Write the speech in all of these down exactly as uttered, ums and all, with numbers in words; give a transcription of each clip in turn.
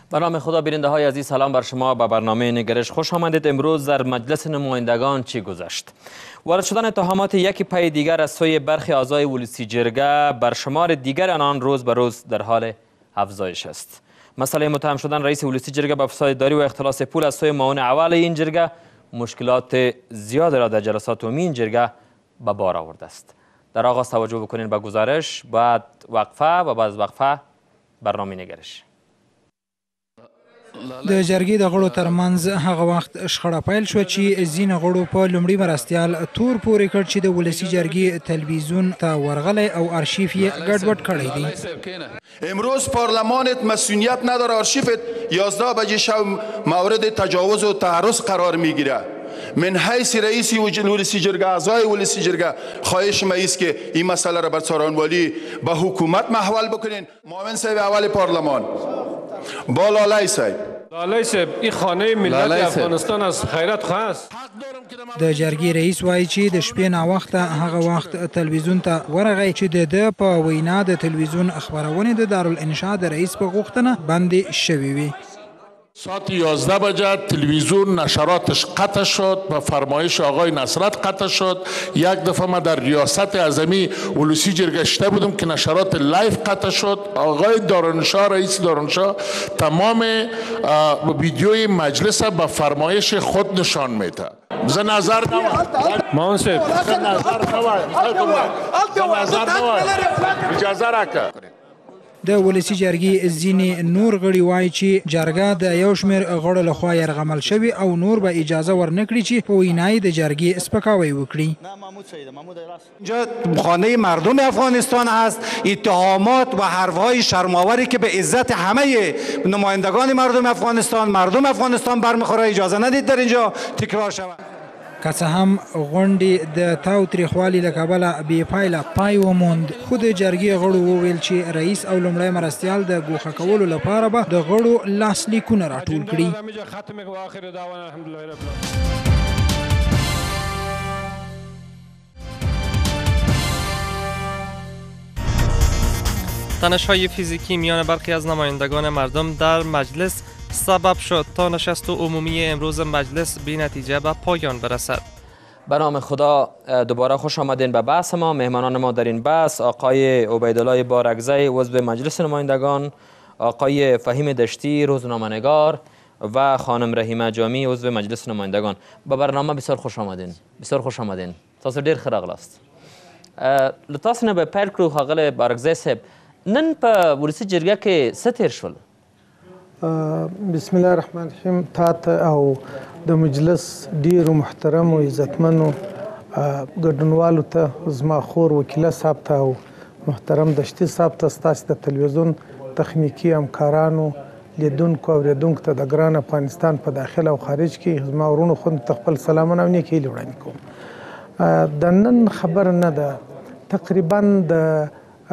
به نام خدا. بیننده های عزیز، سلام بر شما. به برنامه نگرش خوش آمدید. امروز در مجلس نمایندگان چی گذشت؟ وارد شدن اتهامات یکی پای دیگر از سوی برخی اعضای ولسی جرگه بر شمار دیگر آنان روز به روز در حال افزایش است. مسئله متهم شدن رئیس ولسی جرگه به فساد داری و اختلاس پول از سوی معاون اول این جرگه مشکلات زیاد را در جلسات عمومی این جرگه به بار آورده است. در آغاز توجه بکنین به گزارش، بعد وقفه و بعد وقفه برنامه نگرش. د جرګې د غړو ترمنځ هغه وخت شخړه پیل شوه چې ځینې غړو په لومړي مرستیال تور پورې کړ چې د ولسي جرګې تلویزیون ته ورغلی او آرشیف یې ګډوډ کړی دی. امروز پارلمانت مسئولیت نداره، آرشیفت یازده بجه شب مورد تجاوز و تعرض قرار میگیره. من حیث رئیس ولسی جرگه، اعضای ولسی جرگه، خواهش ما است که این مسئله را بر سارانوالی به حکومت محول بکنین. معاون صاحب اول پارلمان با لالای صاحب لالای صاحب این خانه ملت افغانستان از خیرات خواست. د جرګې رئیس وایي چې د شپې ناوخته هغه وخت تلویزیون ته ورغی چې د ده په وینا د تلویزیون خبرونې د دارالانشاء د رئیس په غوښتنه بندې شوې وي. ساعت یازده بجه تلویزیون نشراتش قطع شد، به فرمایش آقای نصرت قطع شد. یک دفعه ما در ریاست اعظمی ولسی جرگه شده بودم که نشرات لایف قطع شد. آقای دارالانشاء، رئیس دارالانشاء، تمام ویدیوی مجلس به فرمایش خود نشان میده. ز نظر نوای مانسب ز نظر نوای ز نظر نوای اجازه راکړه. د ولسی جرګې ځینې نور غړي وایي چې جرګه د یو شمېر غړو لخوا یرغمل شوي او نور به اجازه ورنکړي چې په وینای د جرګې سپکاوی وکړي. اینجا خانه مردم افغانستان هست. اتهامات و حرفهای شرم‌آوری که به عزت همه نمایندگان مردم افغانستان مردم افغانستان برمیخوره اجازه ندید در اینجا تکرار شود. که څه هم غونډې د تاو تریخوالي له کبله بې پایله پای وموند، خو د جرګې غړو وویل چې رئیس او لومړی مرستیال د ګوښه کولو لپاره به د غړو لاسلیکونه راټول کړي. تنش‌های فیزیکی میان برخی از نمایندگان مردم در مجلس سبب شد تا نشست عمومی امروز مجلس بی نتیجه به پایان برسد. به نام خدا. دوباره خوش آمدین به بحث ما. مهمانان ما در این بحث آقای عبیدالله بارکزی عضو مجلس نمایندگان، آقای فهیم دشتی روزنامه‌نگار و خانم رحیمه جامی عضو مجلس نمایندگان. به برنامه بسیار خوش آمدین. بسیار خوش آمدین. تاسو ډیر ښه راغلاست. له تاسو نه به پیل کړو ښاغلی بارکزی صاحب، نن په ولسي جرګه کې څه تیر شول؟ بسم الله الرحمن الرحیم. تا ته او د مجلس ډیرو محترمو عزتمنو ګډونوالو ته، زما خور وکیله صاحب ته او محترم دشتي صاحب ته، ستاسو د تلویزیون تخنیکي همکارانو، لیدونکو او اوریدونکو ته د ګران افغانستان په داخل او خارج کې زما ورونو خوندو ته خپل سلامونه او نیکې هیلې وړاندې کوم. د نن خبره نه ده، تقریبا د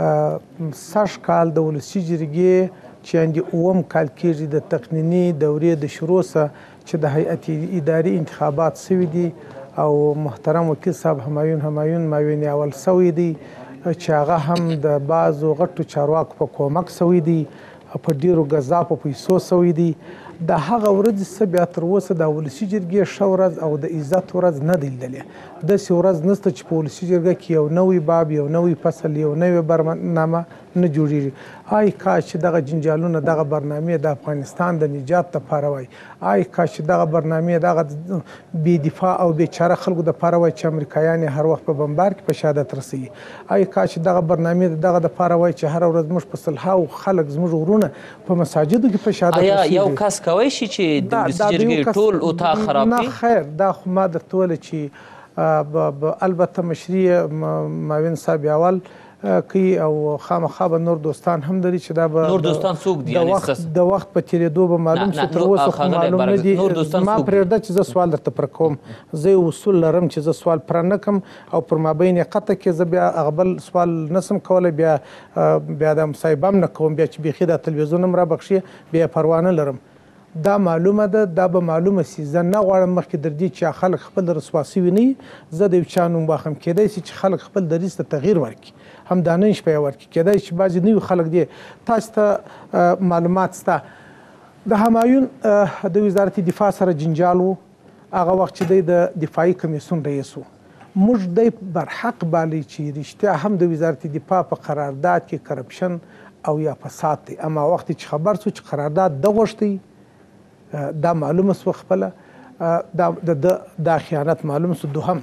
سږ کال د ولسي جرګې چې اندې اووم کال کېږي د تقنیني دورې د شروع څخه چې د هیئت اداري انتخابات سوي دي او محترم وکیل صاحب همایون همایون معاون اول سوی دی چې هغه هم د بعضو غټو چارواکو په کومک سوی دی، په ډیرو ګزاپو پیسو سوی دی. د هغه ورځې څه بیا تر اوسه د ولسي جرګې ښه ورځ او د عزت ورځ نه دی لیدلې. داسې ورځ نشته چې په ولسي جرګه کې یو نوی باب، یو نوی فصل، یو نوی برنامه نه جوړیږي. آی کاش چې دغه جنجالونه، دغه برنامې د افغانستان د نجات لپاره وای. آی کاش چې دغه برنامې دغه بې دفاع او بېچاره خلکو دپاره وای چې امریکایان یې هر وخت په بمبار کې په شهادت رسوي. آی کاش چې دغه برنامې دغه دپاره وای چې هره ورځ موږ په سلهاو خلک زموږ ورونه په مساجدو کې په شهادت رسوي. آیا یو کس کولی شي چې د ولسي جرګې ټول اتاق خراب کړي؟ نه خیر، دا خو ما درته ویله چې البته مشري معاون صاحب اول کوي او خامخا به نور دوستان هم لري چې دا به نور دوستان څوک دي؟ د وخت په تېرېدو به معلوم شي. تر اوسه خو معلوم نه دي. ما پرېږده چې زه سوال درته پوره کوم. زه یو اصول لرم چې زه سوال پوره نه کړم او پر مابین یې قطع کې زه بیا هغه بل سوال نسم کولی، بیا بیا د مصاحبه هم نه کوم، بیا چې بیخي دا تلویزیون هم رابخښي بیا پروا نه لرم. دا معلومه ده، دا به معلومه سي. زه نه غواړم مخکې در دې چې خلک خپل رسوا سوي نه وي زه د یو چا نوم واخلم. کیدای شي چې خلک خپل دریځ ته تغییر ورکړي، هم دا نن شپه یې ورکړي. کیدای شي بعضې نوي خلک دي. تاسو ته معلومات شته د همایون د وزارت دفاع سره جنجال و، هغه وخت چې دی د دفاعي کمیسیون رئیس و. موږ دی برحق بالی چې رښتیا هم د وزارت دفاع په قرارداد کې کرپشن او یا فساد دی. اما وخت چې خبر سو چې قرارداد ده غوښتی دا معلومه سوه خپله دا خیانت معلوم سو. دوهم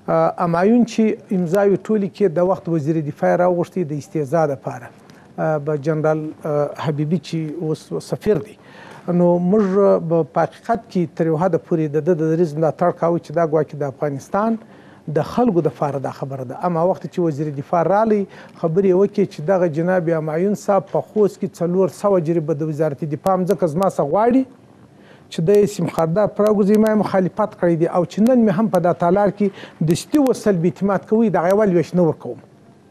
همایون چې امضاوې ټولې کې د وخت وزیر دفاع راوغوښتې د استهزا دپاره به جنرال حبیبي چې اوس سفیر دی. نو موږ په حقیقت کې تر یو حده پورې د ده د دریځ ملاتړ کاوه چې دا ګواکې د افغانستان د خلکو دپاره دا خبره ده. اما وخت چې وزیر دفاع رالی خبرې یې وکړې چې دغه جناب همایون صاحب په خوست کې څلور سوه جریبه د وزارت دفاع مځکه زما څخه غواړي چې د سیم خاردار پراګوزي ما مخالفت کړی دی او چې نن مې هم په دا تالار کې دستي و سلبي اعتماد کوي دغه اول ویش نه ورکوم.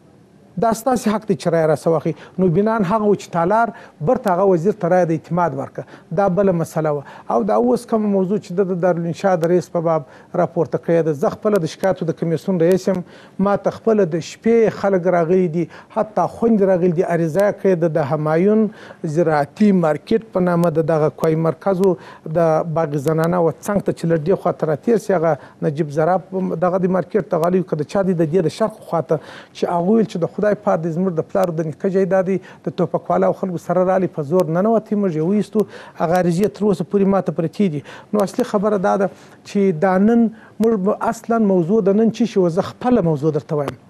دا ستاسې حق دی چې رایه راسه واخلي. نو بنان هغه و چې تالار برته هغه وزیر ته رایه د اعتماد ورکړه. دا بله مسله وه. او دا اوس کومه موضوع چې د د دارالانشا د رئیس په باب راپورته کړې ده، زه خپله د شکایتو د کمیسیون رئیس یم. ما ته خپله د شپې خلک راغلي دي، حتی خویندې راغلي دي، عریضه یې کړې ده د همایون زراعتي مارکیټ په نامه د دغه کوی مرکز و د باغ زنانه و څنګ ته چې له دې خواته راتېر سي هغه نجیب زراب دغه د مارکیټ ته غلی که د چا دی د دې د شرق خواته چې هغه ویل چې د خدای پاک د زموږ د پلارو د نیکه جایداد دی د ټوپکوالو او خلکو سره رالي په زور ننوتې موږ یې ویستو. هغه عریضې تر اوسه پورې ماته پرتې دي. نو اصلي خبره دا ده چې دا نن موږ اصلا موضوع د نن څه شي و زه خپله موضوع درته وایم.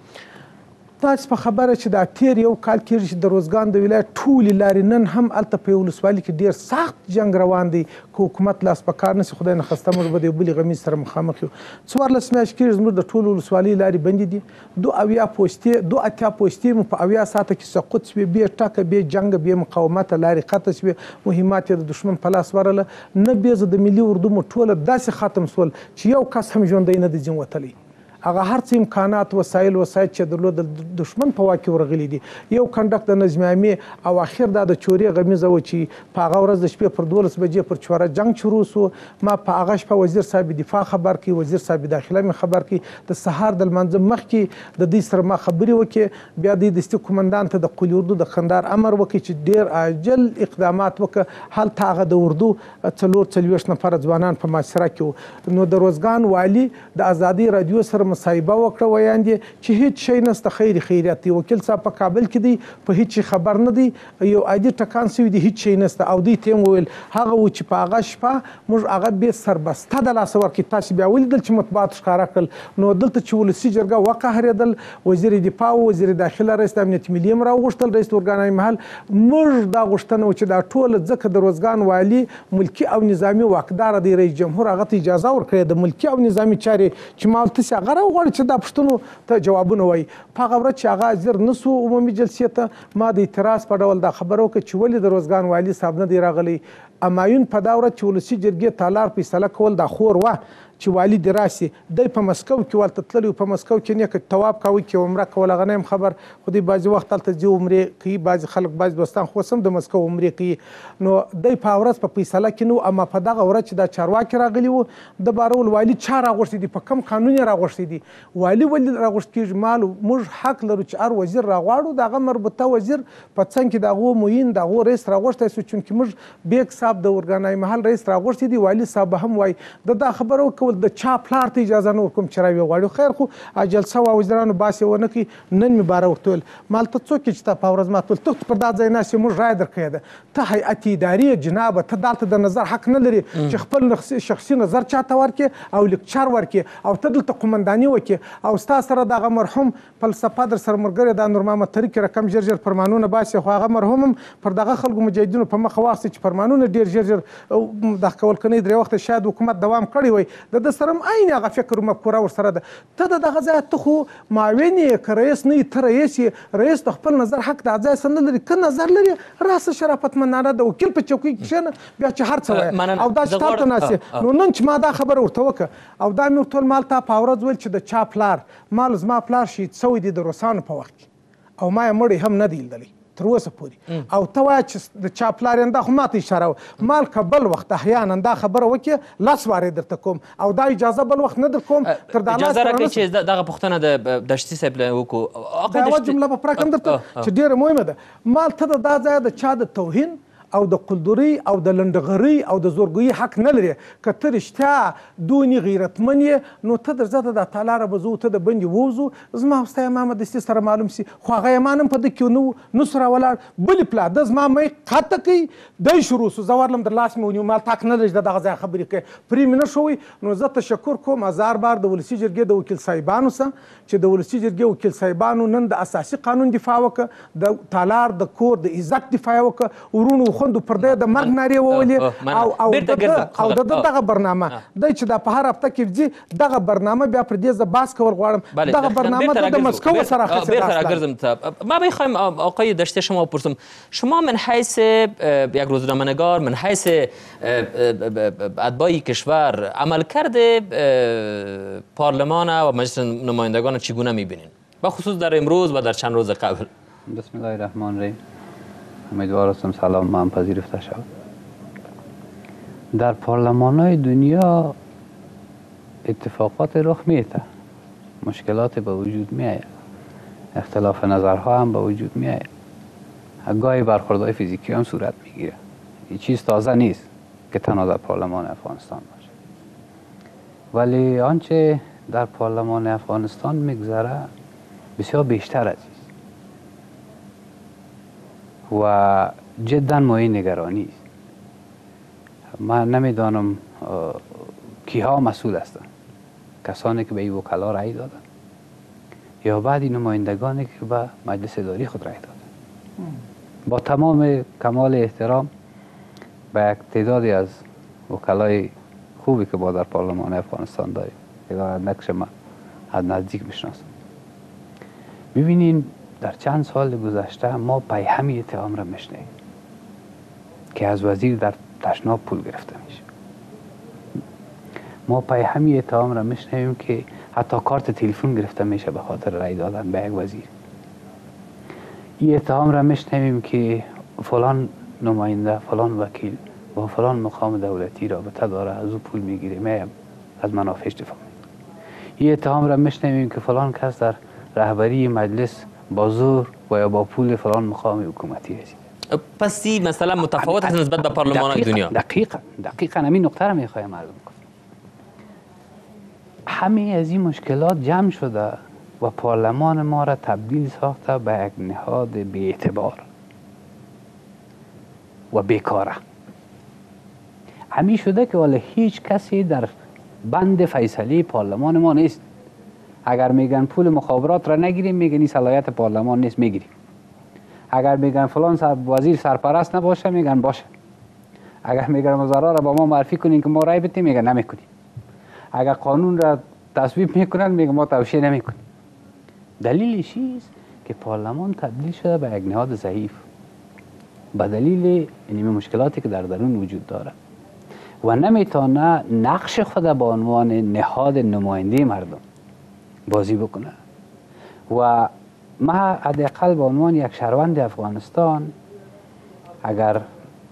تاسو په خبره چې دا تیر یو کال کېږي چې د روزګان د ولایت ټولې لارې نن هم هلته په یو ولسوالي کې ډېر سخت جنګ روان دی. که حکومت لاس په کار نه سي خدای نخسته موږ به د یو بلې غمیز سره مخامخ یو. څوارلس میاشتې کېږي زموږ د ټولو ولسوالۍ لارې بندې دي. دو اویا پوستې دو اتیا پوستې مو په اویا ساعته کې سقوط سوې، بې ټکه بې جنګه بې مقاومته لارې قطع سوې، مهمات یې د دښمن په لاس ورله. نه بېزه د ملي اردو مو ټوله داسې ختم سول چې یو کس هم ژوندی نه دی ځین وتلی. هغه هر څه امکانات وسایل وسایل چې درلود د دښمن په واک کې ورغلي دي. یو کنډک د نظم عامې او اخر دا د چورې غمیزه و چې په هغه ورځ د شپې پر دولس بجې پر چوره جنګ شروع سو. ما په هغه شپه وزیر صاحب دفاع خبر کړي، وزیر صاحب داخله مې خبر کړي. د سهار د لمانځه مخکې د دوی سره ما خبرې وکړې. بیا د دستي قومندان ته د قلي اردو د قندار امر وکړي چې ډېر عاجل اقدامات وکړه. هلته هغه د اردو څلور څلوېښت نفره ځوانان په محاصره کې وو. نو د روزګان والي د ازادي رادیو سره مصاحبه وکړه، ویاندې چې هیڅ شی نسته، خیر خیریت دی. وکیل صاحب په کابل کې دی، په هیڅ شي خبر نه دی، یو عادي ټکان سوی دی، هیڅ شی نسته. او دوی ته یې وویل هغه و چې په هغه شپه موږ هغه بې سربسته د لاسه ورکړي. تاسې بیا ولیدل چې مطبوعاتو ښکاره کړل. نو دلته چې ولسي جرګه وقهرېدل، وزیر دفاع و وزیر داخله رئیس د امنیت ملي هم راوغوښتل، رئیس اورګاني محل. موږ دا غوښتنه و چې دا ټوله ځکه د روزګان والي ملکي او نظامي واکداره دی، رئیس جمهور هغه ته اجازه ورکړې د ملکي او نظامي چارې چې ما ورته هغه راوغواړي چې دا پوښتنو ته جوابونه وایي. په هغه ورځ چې هغه حاضر نه سو عمومي جلسې ته، ما د اعتراض په ډول دا خبره وکړه چې ولې د روزګان والي صاحب نه دی راغلی. همایون په دا ورځ چې ولسي جرګې تالار فیصله کول دا خور وه چې والي دې راسي. دی په مسکو کې ورته تللی و، په مسکو کې نیکه طواف کاوه کې عمره کول، هغه نه یم خبر. خو دوی بعضې وخت هلته ځي عمرې کوي، بعضې خلک بعضې دوستان خو اوس هم د مسکو عمرې کوي. نو دی په ورځ په فیصله کې نه و. اما په دغه ورځ چې دا چارواکي راغلي وو د بارول والي چا راغوښتي دي، په کوم قانون یې راغوښتي دي، والي ولې راغوښت کېږي. مال موږ حق لرو چې هر وزیر راغواړو، د هغه مربوطه وزیر په څنګ کې د هغو معین د هغو رئیس راغوښتی سو. چونکې موږ بیګ صاحب د اورګاني محل رئیس راغوښتي دي، والي صاحب هم وایي د دا خبره وکول د چا پلار ته اجازه نه ورکوم چې راویې غواړي. خیر خو جلسه وه، وزیرانو بحث یې ونه کړي. نن مې باره ورته ویل ما ته څوک چې تا په ورځ ما ته ویل ته پر دا ځای ناست یې، موږ رایه درکړې ده، ته هیئت اداري جنابه، ته دلته د نظر حق نه لري چې خپل شخصي نظر چاته ورکړې او لیکچر ورکړې او ته دلته قومنداني وکړې. او ستا سره دغه مرحوم فلسفه در سره ملګری دا نور محمد طریق رقم ژر ژر فرمانونه باسي، خو هغه مرحوم هم پر دغه خلکو مجاهدینو په مخه واخیستې چې فرمانونه ډېر ژر ژر دغه کول کنی درې وخته شاید حکومت دوام کړی وای. د ده سره هم عین هغه فکر و مفکوره ورسره ده. ته د دغه ځای ته خو معاون یې که رئیس نه یې، ته رئیس یې، رئیس د خپل نظر حق د ځای سره نه لري. که نظر لري راسه شرافتمندانه د وکیل په چوکۍ کې کښېنه، بیا چې هر څه وایه او دا چې تا ته ناست یې. نو نن چې ما دا خبره ورته وکړه او دا مې ورته ویل مال تا په ورځ ویل چې د چا پلار، مال زما پلار شهید سوی دی د روسانو په وخت کې او ما یې مړی هم نه دی لیدلی تر اوسه پورې. او ته وایه چې د چا پلار یې دا خو ما ته اشاره وه. مال که بل وخت احیانا دا خبره وکړې لاس وارې درته کوم او دا اجازه بل وخت نه در کوم. تر دا اجازه راکړئ چې دغه پوښتنه د دشتي صاحب وکړو. دا یوه جمله په پراک هم درته چې ډېره مهمه ده. مال ته د دا ځای د چا د توهین او د قلدرۍ او د لنډغرۍ او د زورګویي حق نه لري. که ته رښتیا دونې غیرتمن یې نو ته درځه ته دا تالاره به زه ته د بندې ووځو، زما او ستا امامه دستي سره معلوم سي. خو هغه ایمان هم په ده کې نه نسو راولاړ. بلې پلا ده زما می قطع کوي، دی شروع سو، زه ورلم در لاس مې ونیو، مال تاک نه لري چې د دغه ځای خبرې کوي. پرې مې نه شوی. نو زه تشکر کوم هزار بار د ولسي جرګې د وکیل صاحبانو څخه چې د ولسي جرګې وکیل صاحبانو نن د اساسي قانون دفاع وکړه، د تالار د کور د عزت دفاع وکړه، ورونو خوندو پر دی د مرګ نارې وولې او د دغه برنامه دی چې دا په هر هفته کې ځي دغه برنامه بیا پر دې زه باز کول غواړم. دغه برنامه د مسکو سره اخیستل. ما بخوایم آقای دشتی شما بپرسم، شما من حیث یک روزنامه‌نگار، من حیث اتباع کشور، عملکرد پارلمان و مجلس نمایندگان چگونه می‌بینین؟ با خصوص در امروز و در چند روز قبل. بسم الله الرحمن الرحیم. امیدوار هستم سلام من پذیرفته شود. در پارلمان‌های دنیا اتفاقات رخ میده، مشکلات به وجود میآید، اختلاف نظرها هم به وجود میآید، گاهی برخوردهای فیزیکی هم صورت میگیره. این چیز تازه نیست که تنها در پارلمان افغانستان باشه. ولی آنچه در پارلمان افغانستان میگذره بسیار بیشتر از است و جدا مایه نگرانی است. من نمیدانم کیها مسئول هستند، کسانی که به این وکلا رأی دادن یا بعضی نمایندگانی که به مجلس اداری خود رأی دادن. با تمام کمال احترام به یک تعدادی از وکلای خوبی که با در پارلمان افغانستان داریم که نقش من از نزدیک میشناسم، ببینین در چند سال گذشته ما پیهمی اتهام را میشنیم که از وزیر در تشناب پول گرفته میشه. ما پیهمی اتهام را میشنیم که حتی کارت تلفن گرفته میشه به خاطر رأی دادن به یک وزیر. این اتهام را میشنویم که فلان نماینده، فلان وکیل با فلان مقام دولتی رابطه داره، از او پول میگیره، میم از منافعش دفاع میکنه. این اتهام را میشنویم که فلان کس در رهبری مجلس با زور و یا با پول فلان مقام حکومتی رسید. پس این مثلا متفاوت است نسبت به پارلمان دنیا. دقیقاً دقیقاً همین نکته را میخوایم معلوم کنم. همه از این مشکلات جمع شده و پارلمان ما را تبدیل ساخته به یک نهاد بی‌اعتبار و بیکاره. همین شده که والا هیچ کسی در بند فیصله پارلمان ما نیست. اگر میگن پول مخابرات را نگیریم، میگن این صلاحیت پارلمان نیست، میگیریم. اگر میگن فلان سر وزیر سرپرست نباشه، میگن باشه. اگر میگن وزرا را با ما معرفی کنین که ما رای بدیم، میگن نمیکنیم. اگر قانون را تصویب میکنن، میگن ما توشیح نمیکنیم. دلیلش چیست که پارلمان تبدیل شده به یک نهاد ضعیف به دلیل این مشکلاتی که در درون وجود داره و نمیتونه نقش خود به عنوان نهاد نماینده مردم بازی بکنه. و ما حداقل به عنوان یک شهروند افغانستان اگر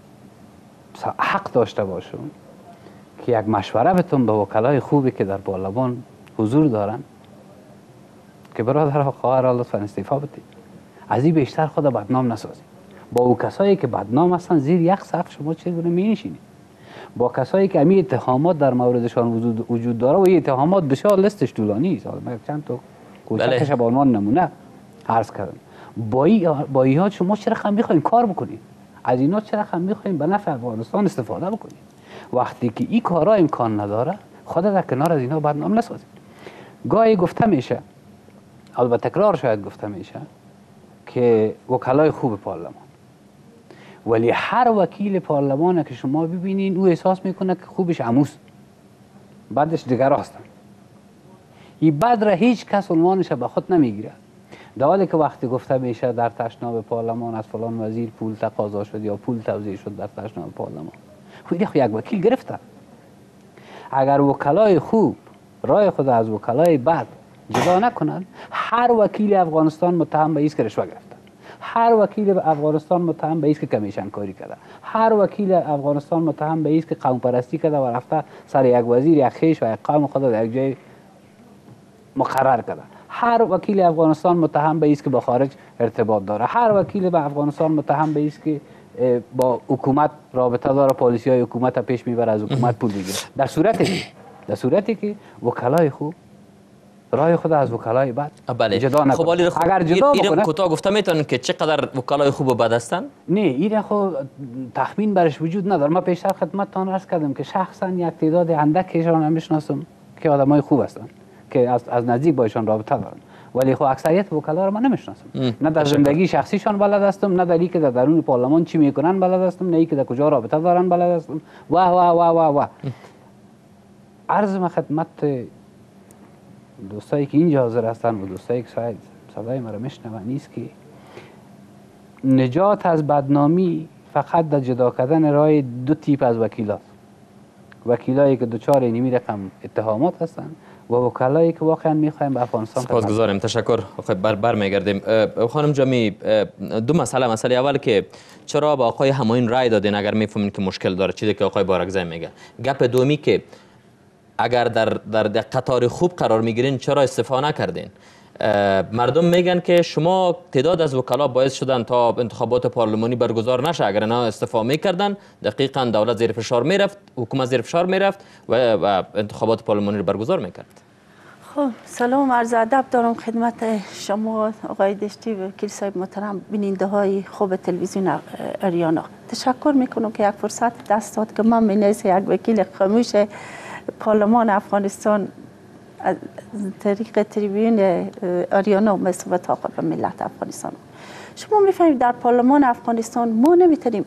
حق داشته باشم که یک مشوره بتون به وکلای خوبی که در پارلمان حضور دارن که برادر و خواهر لطفا استعفا بدید، از این بیشتر خود بدنام نسازید. با او کسایی که بدنام هستن زیر یک سقف شما چگونه می نشینید؟ با کسایی که امی اتهامات در موردشان وجود, وجود داره و این اتهامات بسیار لستش طولانی است. حالا من چند تا کوچکش به عنوان نمونه عرض کردم. با ای با ایها شما چرا هم میخواین کار بکنید؟ از اینا چرا هم میخواین به نفع افغانستان استفاده بکنید؟ وقتی که این کارا امکان نداره، خود در کنار از اینا بدنام نسازید. گاهی گفته میشه، البته تکرار شاید گفته میشه که وکلای خوب پارلمان، ولی هر وکیل پارلمان که شما ببینین او احساس میکنه که خوبش عموس، بعدش دیگر هستن. این بد را هیچ کس عنوانش به خود نمیگیره. در حالی که وقتی گفته میشه در تشناب پارلمان از فلان وزیر پول تقاضا شد یا پول توزیع شد در تشناب پارلمان، خود یک وکیل گرفته. اگر وکلای خوب رای خود از وکلای بد جدا نکنند، هر وکیل افغانستان متهم به است که رشوه گرفته، هر وکیل افغانستان متهم به است که کمیشن کاری کرده، هر وکیل افغانستان متهم به است که قوم پرستی کرده و رفته سر یک وزیر یک خیش و یک قوم خود در یک جای مقرر کرده، هر وکیل افغانستان متهم به است که با خارج ارتباط داره، هر وکیل به افغانستان متهم به است که با حکومت رابطه داره، پالیسی های حکومت پیش میبره، از حکومت پول بگیره. در صورتی که در صورتی که وکلای خوب رای خود از وکلای بد بله. جدا نکنه. خب ولی اگر جدا بکنه کوتاه گفته میتونن که چقدر وکلای خوب و بد هستن؟ نه این خب تخمین برش وجود نداره. ما پیشتر خدمتتان عرض کردم که شخصا یک تعداد اندکشان هم میشناسم که آدمای خوب هستن که از از نزدیک با ایشان رابطه دارن، ولی خب اکثریت وکلا رو من نمیشناسم. نه در زندگی شخصیشان بلد هستم، نه در اینکه در درون پارلمان چی میکنن بلد هستم، نه اینکه در کجا رابطه دارن بلد هستم. واه واه واه واه واه عرض ما خدمت دوستایی که اینجا حاضر هستن و دوستایی که شاید صدای ما رو میشنون نیست که نجات از بدنامی فقط در جدا کردن رای دو تیپ از وکیلات، وکیلایی که دچار اینمی رقم اتهامات هستن و وکلایی که واقعا میخوایم به افغانستان. سپاسگزارم، تشکر. خب بر بر میگردیم. خانم جامی، دو مسئله. مسئله اول که چرا با آقای همایون رای دادین اگر میفهمین که مشکل داره، چیزی که آقای بارکزی میگه. گپ دومی که اگر در در قطار خوب قرار میگیرین چرا استفاده نکردین؟ مردم میگن که شما تعداد از وکلا باعث شدن تا انتخابات پارلمانی برگزار نشه، اگر نه استفاده میکردن دقیقاً دولت زیر فشار میرفت، حکومت زیر فشار میرفت و, و انتخابات پارلمانی رو برگزار میکرد. خب سلام عرض ادب دارم خدمت شما آقای دشتی و وکیل صاحب محترم، بیننده های خوب تلویزیون اریانا. تشکر میکنم که یک فرصت دست داد که من منیز یک وکیل خاموش پارلمان افغانستان از طریق تریبیون اریانا مسئولیت ها به ملت افغانستان. شما میفهمید در پارلمان افغانستان ما نمیتونیم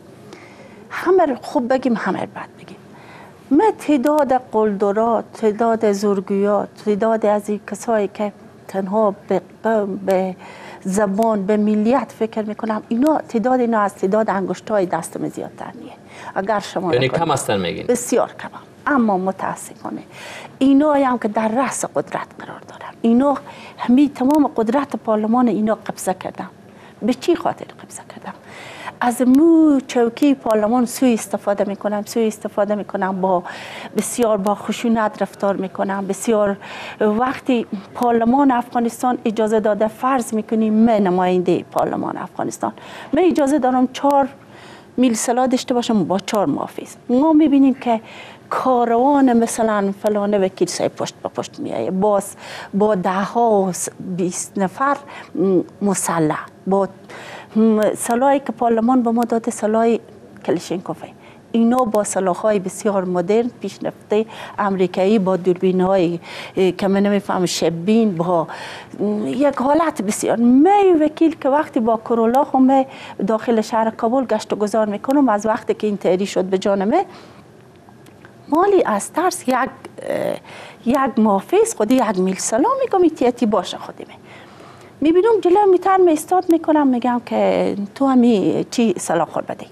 همه خوب بگیم همه بد بگیم. ما تعداد قلدرات، تعداد زورگویات، تعداد از این کسایی که تنها به قوم، به زبان، به ملیت فکر میکنم، اینا تعداد اینا از تعداد انگشتای دستم زیادتر نیه. اگر شما یعنی کم هستن میگین؟ بسیار کم. اما متاسفانه اینا هم که در رأس قدرت قرار دارن، اینا همین تمام قدرت پارلمان اینا قبضه کردن. به چی خاطر قبضه کردن؟ از مو چوکی پارلمان سوء استفاده میکنم، سوء استفاده میکنم، با بسیار با خشونت رفتار میکنم. بسیار وقتی پارلمان افغانستان اجازه داده، فرض میکنیم من نماینده پارلمان افغانستان، من اجازه دارم چهار میل سلا داشته باشم با چهار محافظ. ما میبینیم که کاروان مثلا فلانه وکیل صاحب پشت به پشت میایه، باز با ده ها و بیست نفر مسلح، با سلاحی که پارلمان به ما داده، سلاح کلشینکوفه. اینا با سلاح‌های بسیار مدرن پیشرفته امریکایی، با دوربین‌های که من نمیفهم شبین، با یک حالت بسیار. من وکیل که وقتی با کرولا هم داخل شهر کابل گشت و گذار میکنم، از وقتی که این تحری شد به جانمه، مالی از ترس یک یک محافظ خودی یک میل سلام میگم ایتیاتی باشه خودی می میبینم جلو میتر می استاد میکنم، میگم که تو همی چی سلاح خور بدی،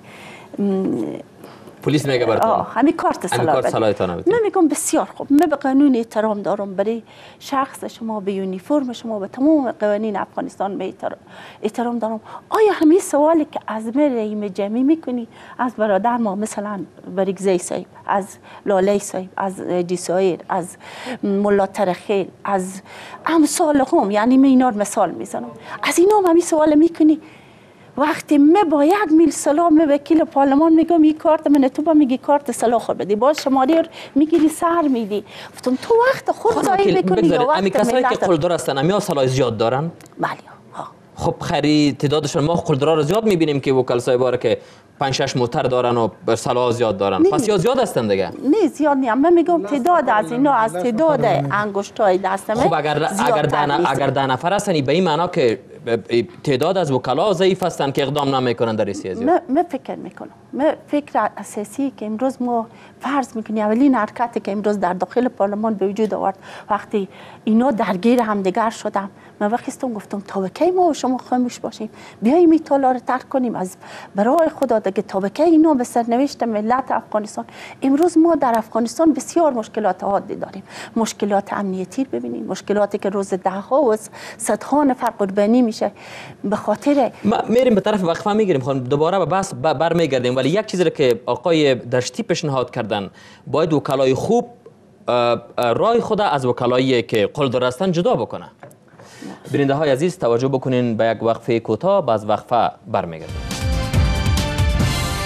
پلیس میگه براتون همین کارت سلاح بده. من میگم بسیار خوب، من به قانون احترام دارم، برای شخص شما، به یونیفرم شما، به تمام قوانین افغانستان به احترام دارم. آیا همین سوالی که از من رحیم جمعی میکنی از برادر ما مثلا بریگزی صاحب، از لاله صاحب، از دیسایر، از ملا ترخیل، از امثال هم، یعنی من اینا رو مثال میزنم، از اینا هم همین سوال میکنی؟ وقتی من با یک میل سلام وکیل پارلمان میگم این کارت من، تو با میگی کارت سلاح خور بدی، باز شماری رو میگیری سر میدی. گفتم تو وقت خود ضایع میکنی یا وقت امی کسایی که قلدر هستن همیا سلاح زیاد دارن؟ بله. خب خرید تعدادشون ما قلدرها رو زیاد میبینیم که وکل صاحبا که پنج شش موتر دارن و سلاح زیاد دارن، پس یا زیاد هستن دیگه؟ نه زیاد نیم. من میگم تعداد از اینا از تعداد انگشتای دستمه. خب اگر اگر دان اگر ده نفر هستن به این معنا که تعداد از وکلا ضعیف هستن که اقدام نمیکنن در این سیاست. من من فکر میکنم، من فکر اساسی که امروز ما فرض میکنیم اولین حرکتی که امروز در داخل پارلمان به وجود آورد وقتی اینا درگیر همدیگر شدن، من وقتم گفتم تا کی ما و شما خاموش باشیم، بیایم این تالا رو ترک کنیم از برای خدا دیگه، تا کی اینا به سرنوشت ملت افغانستان. امروز ما در افغانستان بسیار مشکلات حادی داریم، مشکلات امنیتی ببینیم، مشکلاتی که روز ده ها و صدها نفر قربانی میشه به خاطر. ما میریم به طرف وقفه میگیریم، خانم دوباره به بحث برمیگردیم، ولی یک چیزی که آقای دشتی پیشنهاد کردن، باید وکلای خوب رای خود از وکلایی که قلدر هستن جدا بکنه. بیننده های عزیز توجه بکنین به یک وقفه کوتاه، باز وقفه برمیگردیم.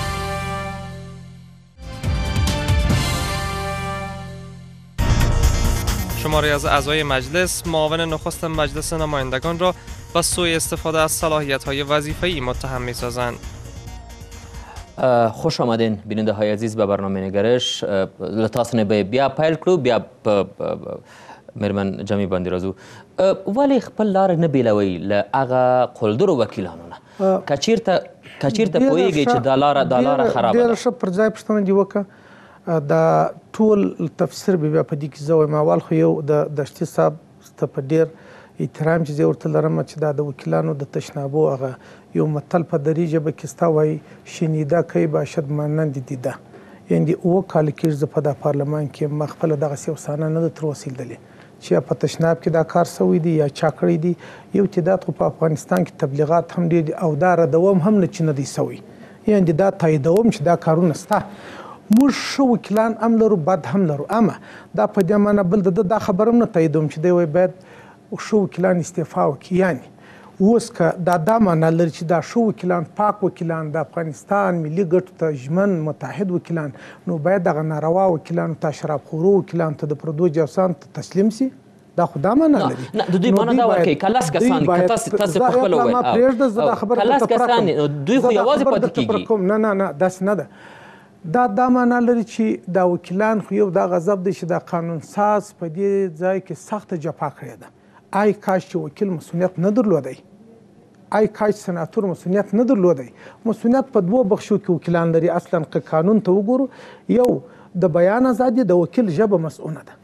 شماری از اعضای مجلس معاون نخست مجلس نمایندگان را به سوء استفاده از صلاحیت‌های وظیفه‌ای متهم می‌سازند. خوش آمدین بیننده های عزیز به برنامه نگرش. لطاسن به بیا پیل کرو بیا مرمن جمعی باندې راځو ولی خپل لار نه بیلوي له هغه قلدرو وکیلانو نه که چیرته که چیرته پوهیږي چې دا لاره دا لاره خرابه ده. ډېره ښه پر ځای پوښتنه دې وکړه. دا ټول تفسیر به بیا په دې کې زه وایم. اول خو یو د دشتي صاحب ته په ډېر احترام چې زه ورته لرم چې دا د وکیلانو د تشنابو هغه یو متل په دري ژبه کې ستا وایي شنیده کوي باشد مانند دیده. یعنې اووه کاله کېږي زه په دا پارلمان کې ما خپله دغسې افسانه نه ده تر اوسه لیدلې چې یا په تشناب کې دا کار سوی دی یا چا کړی دی. یو تعداد خو په افغانستان کې تبلیغات هم ډېر دي او دا ردوم هم نه چې نه دی سوی. یعنې دا تاییدوم چې دا کارونه سته. موږ ښه وکیلان هم لرو بد هم لرو. اما دا په دې معنی بل د ده دا خبره هم نه تاییدوم چې دی وایي باید ښه وکیلان استعفا وکړي. یعنې اوس که دا دا معنا لري چې دا ښه وکیلان پاک وکیلان د افغانستان ملي ګټو ته ژمن متحد وکیلان نو باید دغه ناروا وکیلانو ته شرابخورو وکیلانو ته د پردو جاسوسانو ته تسلیم سي. دا خو دا معنا لري. نه د دوی معنا دا ورکوي که لس کسان که تاسې تاسې په خپله وویل که لس کسان دوی خو یوازې پاتې کېږي. نه نه نه داسې نه ده. دا دا معنا لري چې دا وکیلان خو یو دا غضب دی چې دا قانون ساز په دې ځای کې سخته جفا کړې ده. آی کاش چې وکیل مسؤلیت نه درلودی. آی کاش سناتور مسؤلیت نه درلودی. مسؤلیت په دوه بخشو کې وکیلان لري. اصلا که قانون ته وګورو یو د بیان ازادي د وکیل ژبه مسؤونه ده.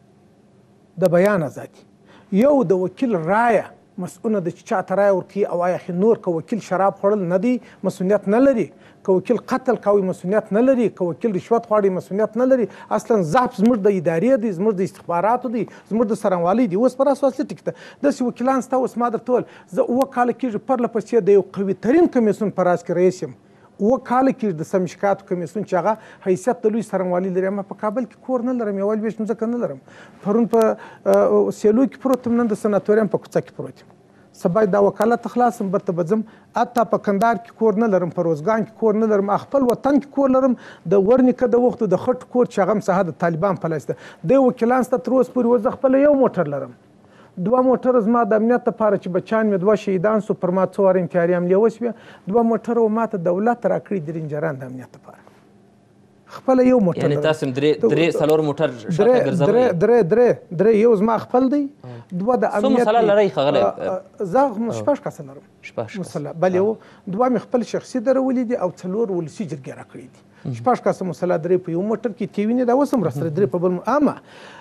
د بیان ازادي یو د وکیل رایه مسؤونه ده چې چاته رایه ورکوي او آیا نور که وکیل شراب خوړل نه دی مسؤلیت نه لري. که وکیل قتل کوي مسؤلیت نه لري. که وکیل رشوت غواړي مسؤلیت نه لري. اصلا ضعف زموږ د ادارې دی زموږ د استخباراتو دی زموږ د څرنګوالۍ دی. اوس په راسو اصلي ټیک ده داسې وکیلان سته. اوس ما درته وویل زه اووه کاله کېږي پرله پسې د یو قوي ترین کمیسیون په راز کې رئیس یم. اووه کاله کېږي د سمشکاتو کمیسیون چې هغه حیثیت د لوی څرنګوالي لري. ما په کابل کې کور نه لرم یوه لویشت مځکه نه لرم. پرون په سیلو کې پروت یم نن د سناتوریم په کوڅه کې پروت یم. سبا دا وکالت خلاصم برته بځم حتی په کندهار کې کور نه لرم په روزګان کې کور نه لرم خپل وطن کې کور لرم. د ورنیکه د وختو د خټ کور چې هغه هم ساحه د طالبان په لاس ده. د وکیلان سته تر اوسه پورې زه خپله یو موټر لرم. دوه موټر زما د امنیت لپاره چې بچیان مې دوه شهیدان سو پر ما څو واره انتحاري حملې وشوې دوه موټر و ماته دولت راکړي د رینجران د امنیت لپاره. خپل یو موټر یعنی تاسو درې درې څلور موټر شاته ګرځوي. درې درې درې یو زما خپل دی دوه د امنیت. څو مسله لرئ ښاغلی؟ زه شپږ کسه لرم. شپږ مسله بل یو دوه مې خپل شخصي درولي دي او څلور ولسي جرګې راکړي دي. شپږ کسه مسله درې په یو موټر کې تی ویني دا اوس هم راسره درې په بل. اما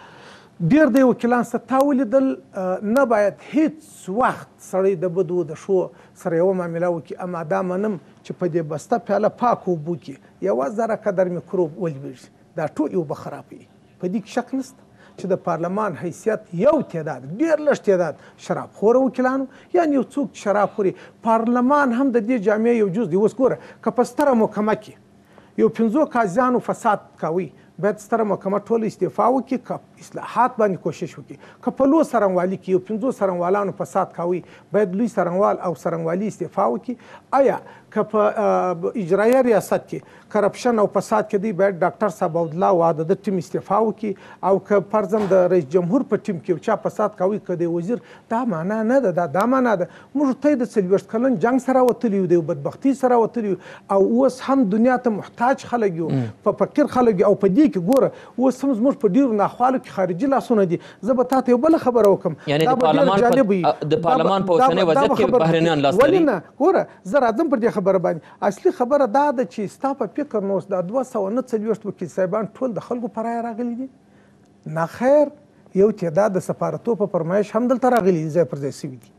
ډېر د وکیلان سره تا ولیدل نه باید هیڅ وخت سړی د بدو د شو سره یوه معامله وکړي. اما دا منم چې په دې بسته پیاله پاکو اوبو کې یوه ذره قدر میکروب ولویږي دا ټول اوبه خرابوي. په دې کې شک نشته چې د پارلمان حیثیت یو تعداد ډېر لږ تعداد شرابخوره وکیلانو یعنې یو څوک چې شراب خوري. پارلمان هم د دې جامعې یو جز دی. اوس ګوره که په ستره محکمه کې یو پنځو قاضیانو فساد کوي باید ستره محکمه ټول استعفا وکړي که اصلاحات باندې کوشش وکړي. که په لوی څرنګوالي کې یو پنځو څرنګوالانو فساد کوي باید لوی څرنګوال او څرنګوالي استعفا وکړي. آیا که په اجرایه ریاست کې کرپشن او فساد کې دی باید ډاکټر صاحب عبدالله وعده د ټیم استعفا وکړي. او که فرضاً د رئیس جمهور په ټیم کې چا فساد کوي که د وزیر دا معنا نه ده. دا دا معنا ده موږ ته د څلوېښت کلن جنګ سره وتلي یو د بدبختي سره وتلي او اوس هم دنیا ته محتاج خلک یو په فقیر خلک او په دې کې ګوره اوس هم زموږ په ډېرو ناخوالو کې خارجي لاسونه دي. زه به تا ته یو بله خبره وکړم. یعنې د پارلمان د پارلمان په اوسني وضعیت کې بهرنیان لاس لري. ولې نه ګوره زه راځم پر دې خبره باندې. اصلي خبره دا ده چې ستا په فکر نو اوس دا دوه سوه نه څلوېښت وکیل صاحبان ټول د خلکو په رایه راغلي دي؟ نه خیر یو تعداد د سفارتو په فرمایش هم دلته راغلي دي ځای پر ځای سوي دي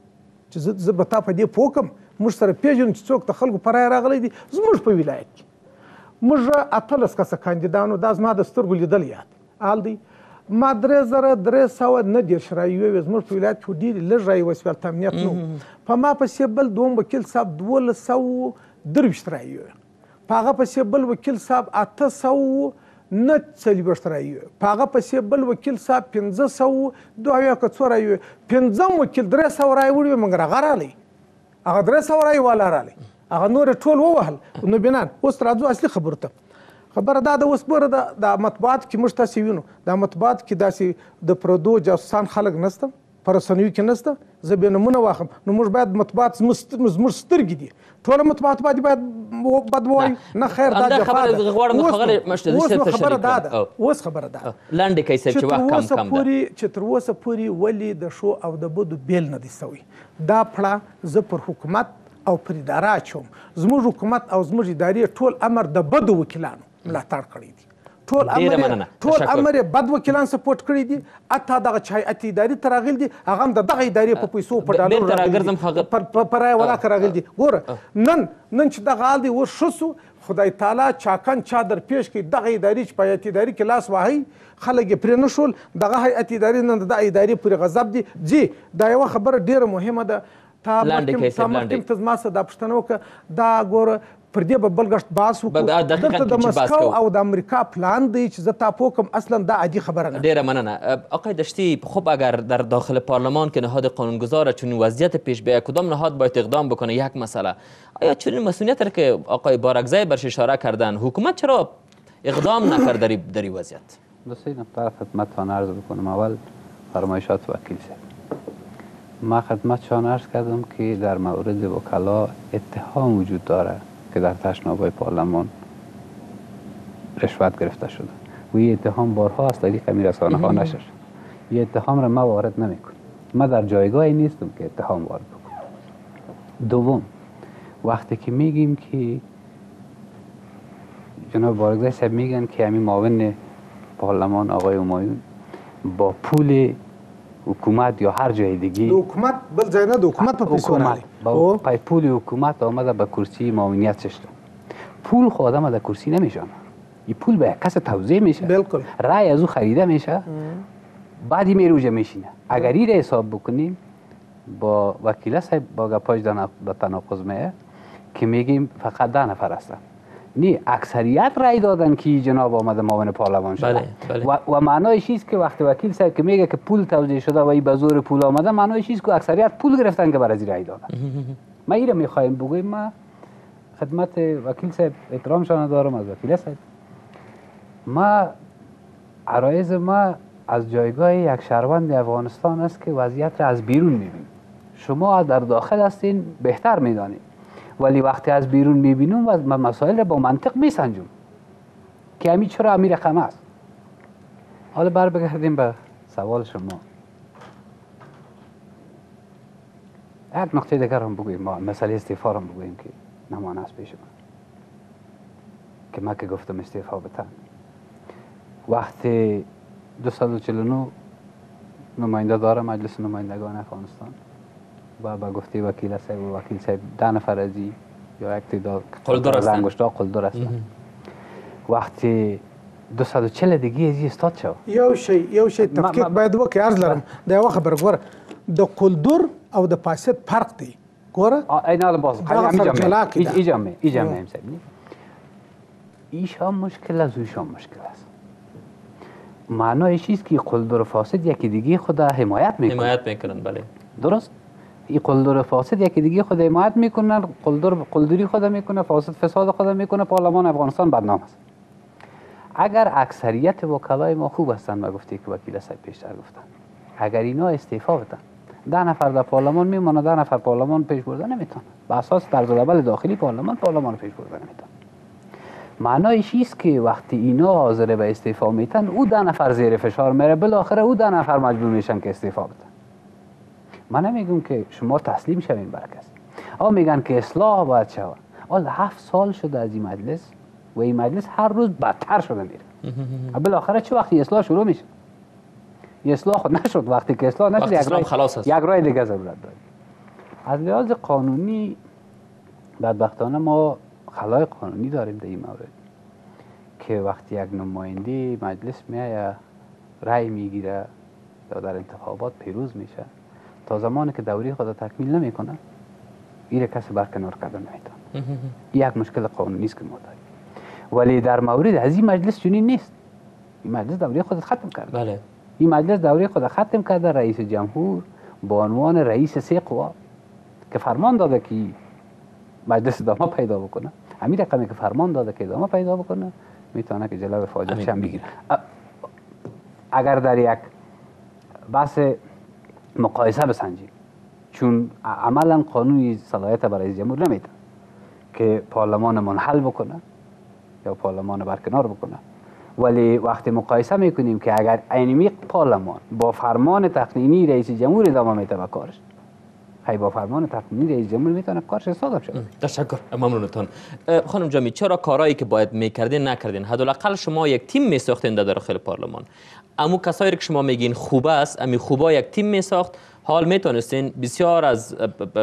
چې زه به تا په دې پوه کړم. موږ سره پېژنو چې څوک د خلکو په رایه راغلی دي. زموږ په ولایت کې موږ اتلس کسه کاندیدانو دا زما د سترګو لیدل یاد حال دی. ما درې زره درې سوه نه دېرش رایې وې زموږ په ولایت کې ډېرې لږ رایې وسوې هلته امنیت نه و. په ما پسې بل دوم وکیل صاحب دولس سوه درویشت رایې وې. په هغه پسې بل وکیل صاحب اته سوه نه څلوېښت رایې وې. په هغه پسې بل وکیل صاحب پنځه سوه دوه اویا که څو رایې وې. پنځم وکیل درې سوه رایې وړي وې مګر هغه راغلی هغه درې سوه رایې والا راغلی هغه نور ټول ووهل. نو بنان اوس راځو اصلي خبرو ته. خبره دا د اوس ګوره د مطبوعات کې موږ تاسې وینو دا مطبوعات کې داسې د پردو جاسوسان خلک نشته په رسنیو کې نشته زه بې نومونه واخلم نو موږ باید مطبوعات زموږ سترګې دي ټوله مطبوعات باندې باید بد ووایو نه خیر دا جفا ده اوس خبره دا ده اوس خبره دا ده لنډې کیسې چې وخت کم کم ده چې تر اوسه پورې ولې د ښو او د بدو بیل نه دي سوی دا پړه زه پر حکومت او پر اداره اچوم زموږ حکومت او زموږ ادارې ټول امر د بدو وکیلانو ملاتړ کړی دي ټول امر ټول امر بد وکیلان سپورټ کړی دي اته دغه چای اتی ادارې ته راغلي دي هغه هم د دغه ادارې په پیسو په ډالرو راغلي په رایه ولاکه راغلي دي ګوره نن نن چې دغه حال دی اوس ښه سو خدای تعالی چاکن چا در پیش کړي دغه ادارې چې په هیئت ادارې کې لاس وهي خلک یې پرې نه شول دغه هیئت ادارې نن د دغه ادارې پورې غضب دي جی دا یوه خبره ډېره مهمه ده تا مخکې ته زما څه دا پوښتنه وکړه دا ګوره پر دې به بل ګشت بحث وکړو دلته د مسکو او د امریکا پلان دی چې زه تا پوکم اصلا دا عادی خبره نه ډیره مننه آقای دشتی خب اگر در داخل پارلمان که نهاد قانونگذار چنین وضعیت پیش بیاید کدام نهاد باید اقدام بکنه یک مسئله آیا چنین مسئولیت را که آقای بارکزی برش اشاره کردن حکومت چرا اقدام نکرد در در این وضعیت دوستان نفر خدمتتان عرض بکنم اول فرمایشات وکیل صاحب ما خدمتشان عرض کردم که در مورد وکلا اتهام وجود داره که در تشنابهای پارلمان رشوت گرفته شده و این اتهام بارها از طریق امیر رسانه ها نشر این اتهام را ما وارد نمیکنم ما در جایگاهی نیستم که اتهام وارد بکنم دوم وقتی که میگیم که جناب بارکزی صاحب میگن که همین معاون پارلمان آقای همایون با پول حکومت یا هر جای دیگه حکومت بل جای نه حکومت په پیسو راځي با پای پول حکومت آمده به کرسی معاونیت شده پول خود آدم در کرسی نمیشانه این پول به کس توزیع میشه بالکل رای از او خریده میشه بعدی میروجه میشینه اگر این را حساب بکنیم با وکیل صاحب با گپاش در تناقض میه که میگیم فقط ده نفر هستن نه اکثریت رای دادن که جناب آمده معاون پارلمان شده بله، بله. و, و معنایش است که وقتی وکیل صاحب که میگه که پول توزیع شده و این به زور پول آمده معنایش است که اکثریت پول گرفتن که برای رای دادن ما این رو میخوایم بگویم ما خدمت وکیل صاحب احترامشان دارم از وکیل صاحب ما عرایض ما از جایگاه یک شهروند افغانستان است که وضعیت را از بیرون میبینیم شما در داخل هستین بهتر میدانید ولی وقتی از بیرون میبینم و مسائل را با منطق میسنجم که همین چرا همین رقم است حالا بر بگردیم به سوال شما یک نقطه دیگر هم بگویم ما مسئله استعفا هم بگویم که نمانه است پیش من که ما که گفتم استعفا بتن وقتی دویست و چهل و نه نماینده داره مجلس نمایندگان افغانستان و با گفته وکیل صاحب و وکیل صاحب ده نفر ازی یا یک تعداد قلدر هستن انگشتا قلدر هستن وقتی دویست و چهل دیگه ازی استاد شو یو شی یو شی تفکیک باید وکړي عرض لرم دا یو خبره ګوره د قلدر او د فاسد فرق دی ګوره این حالا باز ایجامه ایجامه ایجامه امسب ایشان مشکل است اویشان مشکل است معنایش است که قلدر فاسد یکی دیگه خود حمایت میکنه حمایت میکنن بله درست این قلدر فاسد یکی دیگه خود حمایت میکنن قلدر قلدری خود میکنه فاسد فساد خود میکنه پارلمان افغانستان بدنام است اگر اکثریت وکلای ما خوب هستن و گفته که وکیل صاحب پیشتر گفتن اگر اینا استعفا بدن ده نفر در پارلمان میمونه ده نفر پارلمان پیش برده نمیتونه به اساس طرز العمل داخلی پارلمان پارلمان پیش برده نمیتونه معنایش است که وقتی اینا حاضر به استعفا میتن او ده نفر زیر فشار میره بالاخره او ده نفر مجبور میشن که استعفا بدن من نمیگم که شما تسلیم شوین برای کسی اما میگن که اصلاح باید شود اول هفت سال شده از این مجلس و این مجلس هر روز بدتر شده میره بالاخره چه وقتی اصلاح شروع میشه اصلاح خود نشد وقتی که اصلاح نشد یک راه یک راه دیگه ضرورت داره از لحاظ قانونی بدبختانه ما خلای قانونی داریم در این مورد که وقتی یک نماینده مجلس میاد رأی میگیره یا در انتخابات پیروز میشه تا زمانی که دوره خود تکمیل نمیکنه این کسی برکنار کردن نمیتونه یک مشکل قانونی است که ما داریم ولی در مورد از این مجلس چنین نیست این مجلس دوره خود ختم کرده بله این مجلس دوره خود ختم کرده رئیس جمهور با عنوان رئیس سه قوا که فرمان داده که مجلس ادامه پیدا بکنه همین رقمی که فرمان داده که ادامه پیدا بکنه میتونه که جلو فاجعه هم بگیره. اگر در یک بحث مقایسه بسنجیم، چون عملا قانونی صلاحیت برای رئیس جمهور نمیده که پارلمان منحل بکنه یا پارلمان برکنار بکنه، ولی وقتی مقایسه میکنیم که اگر اینمی پارلمان با فرمان تقنینی رئیس جمهور ادامه میده به کارش، خیلی با فرمان تقنینی رئیس جمهور میتونه کارش صادق شد. تشکر، ممنونتون. خانم جامی، چرا کارهایی که باید میکردین نکردین؟ حداقل شما یک تیم میساختین در داخل پارلمان. اما کسایی که شما میگین خوب است، امی خوبا یک تیم میساخت، حال میتونستین بسیار از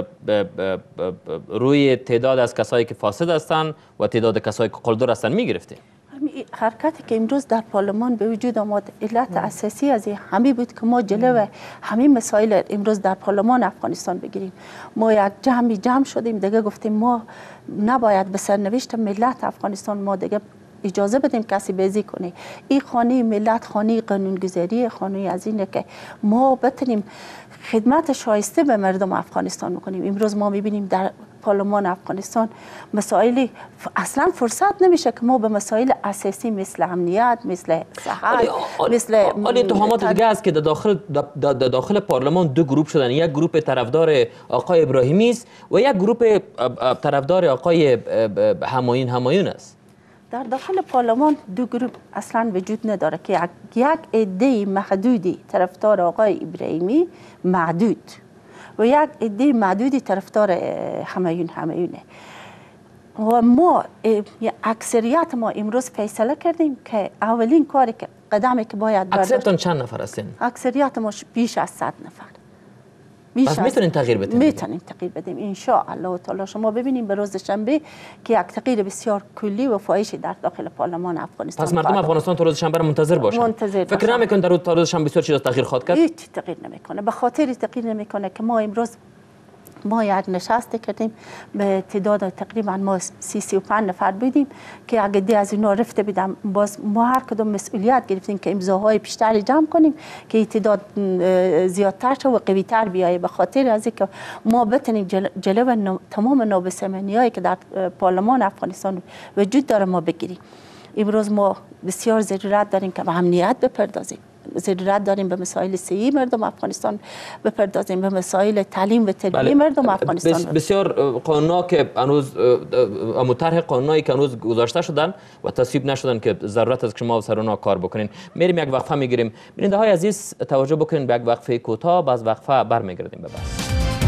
روی تعداد از کسایی که فاسد هستن و تعداد کسایی که قلدر هستن میگرفتین. حرکتی که امروز در پارلمان به وجود آمد، علت اساسی از همین بود که ما جلو همین مسائل امروز در پارلمان افغانستان بگیریم. ما یک جمعی جمع شدیم دیگه، گفتیم ما نباید به سرنوشت ملت افغانستان ما دیگه اجازه بدیم کسی بازی کنه. این خانه ملت خانه قانونگذاری، خانه از اینه که ما بتونیم خدمت شایسته به مردم افغانستان بکنیم. امروز ما میبینیم در پارلمان افغانستان مسائل اصلا فرصت نمیشه که ما به مسائل اساسی مثل امنیت، مثل صحت، مثل آلی اتهامات دیگه است که در داخل در داخل پارلمان دو گروه شدن. یک گروه طرفدار آقای ابراهیمی است و یک گروه طرفدار آقای همایون همایون است. در داخل پارلمان دو گروه اصلا وجود نداره که یک عده محدودی طرفدار آقای ابراهیمی محدود و یک عده معدودی طرفدار همایون همایونه. و ما اکثریت ما امروز فیصله کردیم که اولین کاری که قدمی که باید برداشت. اکثریتون چند نفر هستین؟ اکثریت ما بیش از صد نفر. پس میتونین تغییر بدیم؟ میتونیم تغییر بدیم ان شاء الله تعالی. شما ببینیم به روز شنبه که یک تغییر بسیار کلی و فاحشی در داخل پارلمان افغانستان. پس مردم افغانستان تا روز شنبه منتظر باشن. منتظر فکر نمیکنن در تا روز شنبه بسیار چیزا تغییر خواهد کرد؟ هیچ تغییر نمیکنه. به خاطر تغییر نمیکنه که ما امروز ما یک نشست کردیم به تعداد تقریبا ما سی سی و پنج نفر بودیم که اگه دی از اینا رفته بدم، باز ما هر کدوم مسئولیت گرفتیم که امضاهای بیشتر جمع کنیم که تعداد زیادتر شه و قوی‌تر بیایه. به خاطر از اینکه ما بتونیم جل... جلو تمام نابسامانی‌هایی که در پارلمان افغانستان وجود داره ما بگیریم. امروز ما بسیار ضرورت داریم که به امنیت بپردازیم، ضرورت داریم به مسائل صحی مردم افغانستان بپردازیم، به مسائل تعلیم و تربیت بله. مردم افغانستان بس بسیار قانونا که هنوز مطرح قانونایی که هنوز گذاشته شدن و تصویب نشدن که ضرورت است که شما سر اونها کار بکنین. میریم یک وقفه میگیریم. بیننده های عزیز توجه بکنین به یک وقفه کوتاه، باز وقفه برمیگردیم به بحث.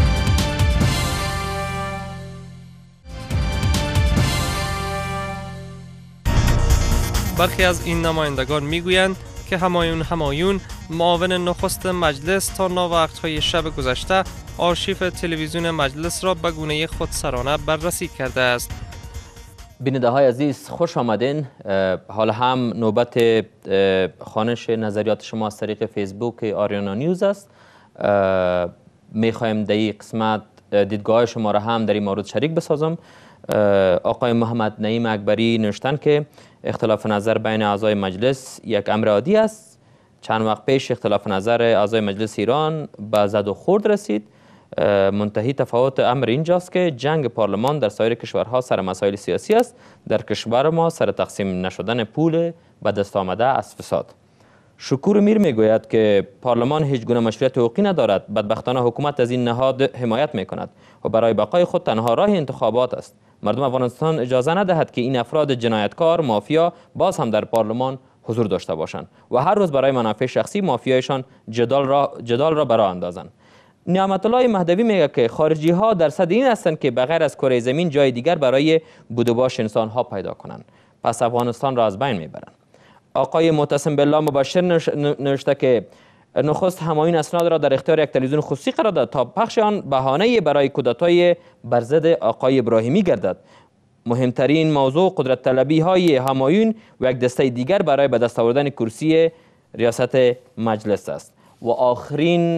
برخی از این نمایندگان میگویند که همایون همایون معاون نخست مجلس تا ناوقت‌های شب گذشته آرشیو تلویزیون مجلس را به گونه خودسرانه بررسی کرده است. بیننده های عزیز خوش آمدین. حالا هم نوبت خوانش نظریات شما از طریق فیسبوک آریانا نیوز است. میخوایم در این قسمت دیدگاه شما را هم در این مورد شریک بسازم. آقای محمد نعیم اکبری نوشتن که اختلاف نظر بین اعضای مجلس یک امر عادی است. چند وقت پیش اختلاف نظر اعضای مجلس ایران به زد و خورد رسید. منتهی تفاوت امر اینجاست که جنگ پارلمان در سایر کشورها سر مسائل سیاسی است، در کشور ما سر تقسیم نشدن پول به دست آمده از فساد. شکور میر میگوید که پارلمان هیچ گونه مشروعیت حقوقی ندارد. بدبختانه حکومت از این نهاد حمایت میکند و برای بقای خود تنها راه انتخابات است. مردم افغانستان اجازه ندهد که این افراد جنایتکار مافیا باز هم در پارلمان حضور داشته باشند و هر روز برای منافع شخصی مافیایشان جدال را جدال را برآ اندازند. نعمت الله مهدوی میگه که خارجی ها در صد این هستند که بغیر از کره زمین جای دیگر برای بود و باش انسان ها پیدا کنند، پس افغانستان را از بین میبرند. آقای معتصم بالله مبشر نوشته که نخست همایون اسناد را در اختیار یک تلویزیون خصوصی قرار داد تا پخش آن بهانه برای کودتای بر ضد آقای ابراهیمی گردد. مهمترین موضوع قدرت طلبی های همایون و یک دسته دیگر برای به دست آوردن کرسی ریاست مجلس است. و آخرین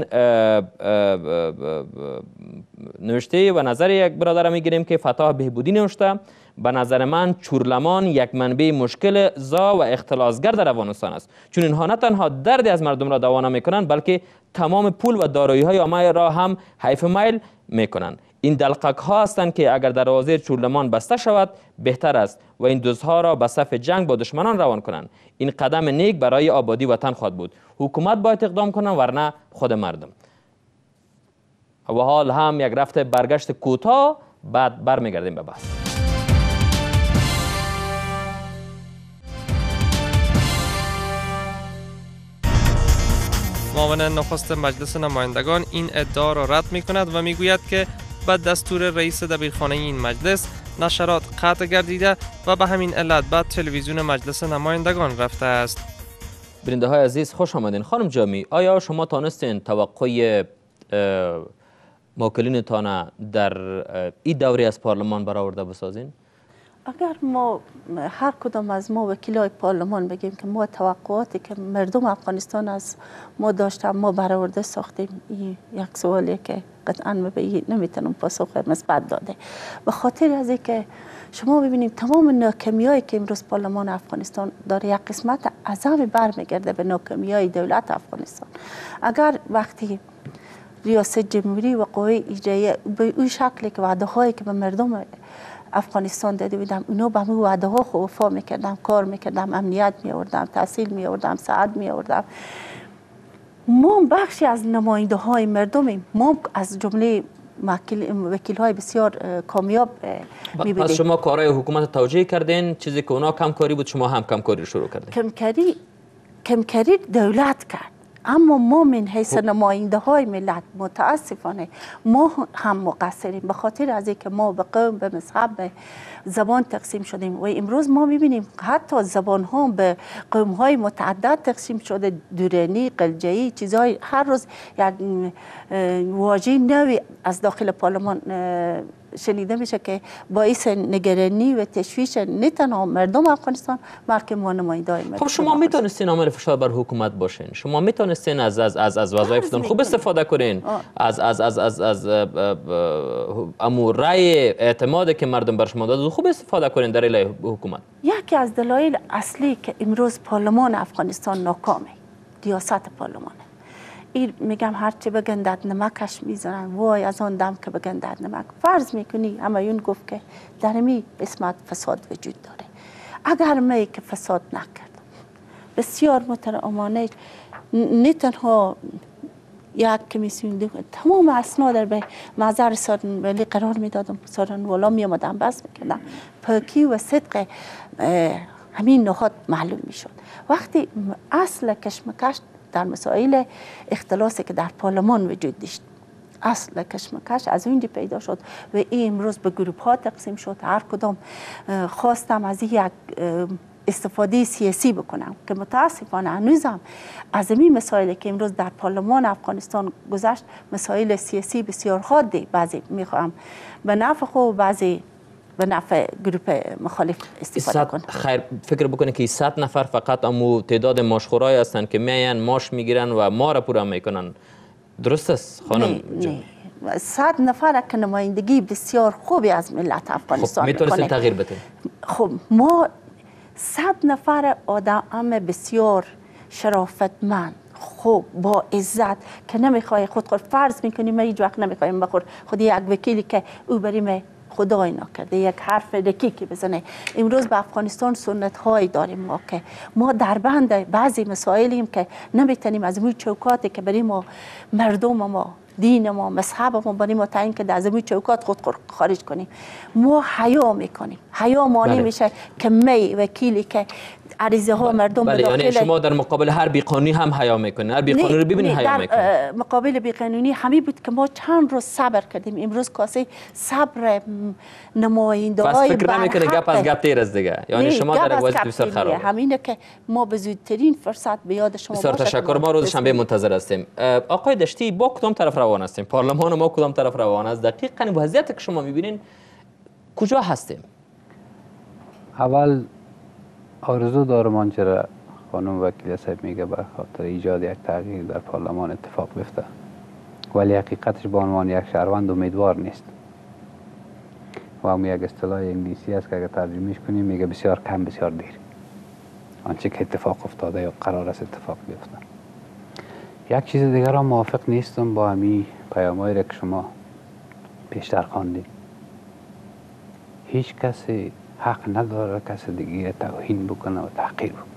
نوشته و نظر یک برادر میگیریم که فتاح بهبودی نوشته به نظر من چورلمان یک منبع مشکل زا و اختلاسگر در افغانستان است، چون اینها نه تنها درد از مردم را دوا نمیکنند بلکه تمام پول و دارایی های عامه را هم حیف میل میکنند. این دلقک ها هستند که اگر دروازه چورلمان بسته شود بهتر است و این دزدها را به صف جنگ با دشمنان روان کنند. این قدم نیک برای آبادی وطن خواهد بود. حکومت باید اقدام کنند ورنه خود مردم. و حال هم یک رفت برگشت کوتاه، بعد برمیگردیم به بحث. معاون نخست مجلس نمایندگان این ادعا را رد می کند و می گوید که به دستور رئیس دبیرخانه این مجلس نشرات قطع گردیده و به همین علت بعد تلویزیون مجلس نمایندگان رفته است. بیننده های عزیز خوش آمدین. خانم جامی، آیا شما تانستین توقع موکلینتان در این دوره از پارلمان برآورده بسازین؟ اگر ما هر کدام از ما وکیلای پارلمان بگیم که ما توقعاتی که مردم افغانستان از ما داشتن ما برآورده ساختیم، این یک سوالیه که قطعا نمیتونم پاسخ مثبت داده. به خاطر از اینکه شما ببینید تمام ناکامیایی که امروز پارلمان افغانستان داره یک قسمت اعظمی برمیگرده به ناکامیای دولت افغانستان. اگر وقتی ریاست جمهوری و قوه اجراییه به اون شکلی که وعده هایی که به مردم افغانستان داده بودم اونا به همون وعده ها خود وفا میکردم، کار میکردم، امنیت میآوردم، تحصیل میآوردم، صحت میآوردم. ما بخشی از نماینده های مردمیم، ما از جمله وکیل های بسیار کامیاب میبینیم. پس شما کارهای حکومت توجیه کردین، چیزی که اونا کمکاری بود شما هم کمکاری شروع کردین؟ کمکاری کمکاری دولت کرد، اما ما من حیث نماینده های ملت متاسفانه ما هم مقصریم، به خاطر از اینکه ما به قوم، به مذهب، به زبان تقسیم شدیم و امروز ما میبینیم حتی زبان ها به قوم های متعدد تقسیم شده، دورانی، قلجه‌ای، چیزهای هر روز یک واژه نوی از داخل پارلمان شنیده میشه که باعث نگرانی و تشویش نه تنها مردم افغانستان بلکه ما نماینده‌های مردم. خب شما میتونستین عامل فشار بر حکومت باشین، شما میتونستین از از از از وظایفتون خوب استفاده کنین، از از از از از امور رای اعتمادی که مردم بر شما داد خوب استفاده کنین در علیه حکومت. یکی از دلایل اصلی که امروز پارلمان افغانستان ناکامه ریاست پارلمانه. این میگم هرچی بگن در نمکش میزنن، وای از آن دم که بگن در نمک. فرض میکنی همایون گفت که در می قسمت فساد وجود داره. اگر می که فساد نکردم بسیار محترمانه نه تنها یک کمیسیون، تمام اسناد به محضر سارن ولی قرار میدادم، سارن والا می آمدم بس میکردم، پاکی و صدق همین نهاد معلوم میشد. وقتی اصل کشمکش در مسائل اختلاسی که در پارلمان وجود داشت، اصل کشمکش از اونجا پیدا شد و این امروز به گروپ ها تقسیم شد. هر کدام خواستم از یک استفاده سیاسی بکنم که متاسفانه هنوزم از این مسائلی که امروز در پارلمان افغانستان گذشت مسائل سیاسی بسیار حاده، بعضی میخوام به نفع خود، بعضی به نفع گروپ مخالف استفاده کنه. خیر فکر بکنه که صد نفر فقط امو تعداد ماشخورای هستن که میان ماش میگیرن و ما را پورا میکنن، درست است خانم؟ نه نه صد نفر که نمایندگی بسیار خوبی از ملت افغانستان خب میتونستین تغییر بده. خب ما صد نفر آدم بسیار شرافتمند خوب با عزت که نمیخوای خود خود فرض میکنیم ما هیچ وقت نمیخوایم بخور خود یک وکیلی که او بریم خدای نکرده یک حرف دقیقی بزنه. امروز به افغانستان سنت هایی داریم ما که ما در بند بعضی مسائلیم که نمیتونیم از اون چوکاتی که برای ما مردم ما، دین ما، مذهب ما برای ما تعیین که از اون چوکات خود خارج کنیم. ما حیا میکنیم، حیا مانع میشه که می وکیلی که عریضه ها مردم بله، بداخل یعنی شما در مقابل هر بیقانونی هم حیا میکنید، هر بیقانونی رو ببینید حیا میکنید. در مقابل بیقانونی همی بود که ما چند روز صبر کردیم، امروز کاسه صبر نماینده های بس فکر نمیکنه گپ از گپ تیر است دیگه، یعنی شما در وضعیت بسیار خراب. همینه که ما به زودترین فرصت به یاد شما بسیار تشکر. ما روز شنبه منتظر هستیم. آقای دشتی با کدام طرف روان هستیم؟ پارلمان ما کدام طرف روان است؟ دقیقاً وضعیتی که شما میبینین کجا هستیم؟ اول آرزو دارم آنچه را خانم وکیل صاحب میگه به خاطر ایجاد یک تغییر در پارلمان اتفاق بیفته، ولی حقیقتش به عنوان یک شهروند امیدوار نیست و هم یک اصطلاح انگلیسی است که اگر ترجمهش کنیم میگه بسیار کم بسیار دیر آنچه که اتفاق افتاده یا قرار است اتفاق بیفته. یک چیز دیگر هم موافق نیستم با همین پیامایی را که شما بیشتر خواندیم. هیچ کسی حق نداره کسی دیگه توهین بکنه و تحقیر بکنه،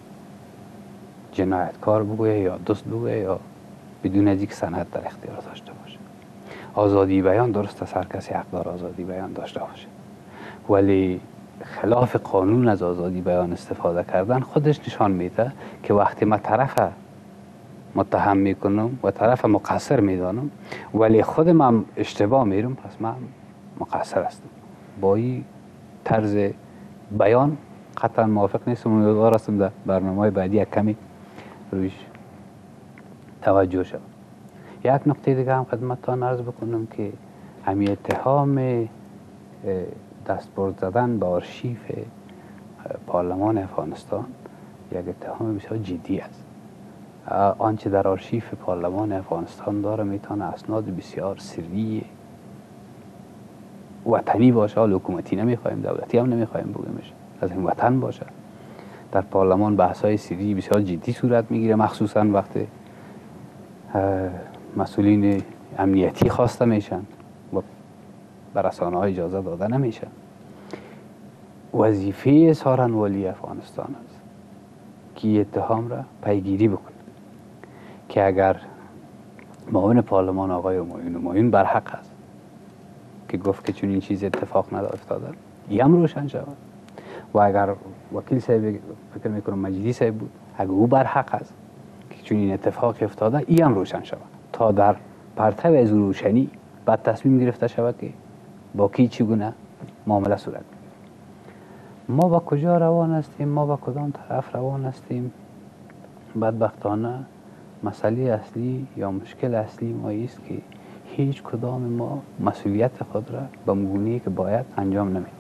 جنایتکار بگویه یا دوست بگویه یا بدون از اینکه سند در اختیار داشته باشه. آزادی بیان درست است، هر کسی حق داره آزادی بیان داشته باشه، ولی خلاف قانون از آزادی بیان استفاده کردن خودش نشان میده که وقتی ما طرف متهم میکنم و طرف مقصر میدانم ولی خودم هم اشتباه میرم، پس من مقصر هستم. با این طرز بیان قطعا موافق نیستم. امیدوار هستم در برنامه بعدی یک کمی رویش توجه شد. یک نکته دیگه هم خدمتتان عرض بکنم که همین اتهام دستبرد زدن به آرشیف پارلمان افغانستان یک اتهام بسیار جدی است. آنچه در آرشیف پارلمان افغانستان داره میتونه اسناد بسیار سری وطنی باشه، حال حکومتی نمیخوایم، دولتی هم نمیخوایم بگیمش، از این وطن باشه. در پارلمان بحث‌های سری بسیار جدی صورت میگیره، مخصوصا وقتی مسئولین امنیتی خواسته میشن و بر رسانه‌ها اجازه داده نمیشه. وظیفه سارن والی افغانستان است که اتهام را پیگیری بکنه که اگر معاون پارلمان آقای همایون همایون برحق است که گفت که چون این چیز اتفاق ندافتاده این هم روشن شود، و اگر وکیل صاحب فکر میکنم مجیدی صاحب بود اگر او برحق است که چون این اتفاق افتاده این هم روشن شود، تا در پرتو از روشنی بعد تصمیم گرفته شود که با کی چگونه معامله صورت. ما با کجا روان هستیم، ما با کدام طرف روان هستیم؟ بدبختانه مسئله اصلی یا مشکل اصلی ما است که هیچ کدام ما مسئولیت خود را به گونه‌ای که باید انجام نمیدیم.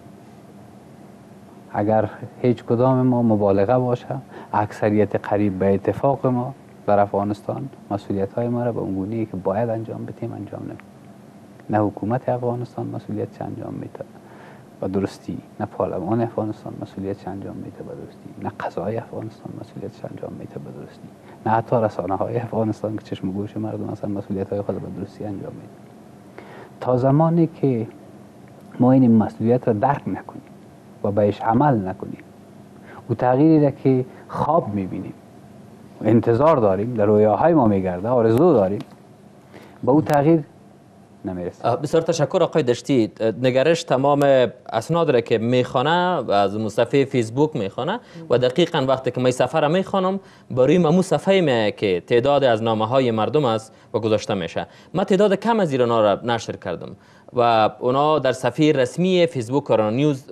اگر هیچ کدام ما مبالغه باشه، اکثریت قریب به اتفاق ما در افغانستان مسئولیت های ما را به گونه‌ای که باید انجام بدیم انجام نمیدیم. نه حکومت افغانستان مسئولیت انجام میده به درستی، نه پارلمان افغانستان مسئولیت انجام میده به درستی، نه قضای افغانستان مسئولیت انجام میده به درستی، نه حتی رسانه های افغانستان که چشم و گوش مردم اصلا مسئولیت های خود به درستی انجام میده. تا زمانی که ما این مسئولیت را درک نکنیم و بهش عمل نکنیم و تغییری را که خواب میبینیم و انتظار داریم، در رویاهای ما میگرده، آرزو داریم، با او تغییر نمیرسیم. بسیار تشکر آقای دشتی. نگرش تمام اسناد را که میخوانه از صفحه فیسبوک میخوانه و دقیقا وقتی که من صفحه را میخوانم برای ممو صفحه می که تعداد از نامه های مردم است و گذاشته میشه. من تعداد کم از ایران را نشر کردم و اونا در صفحه رسمی فیسبوک کرونا نیوز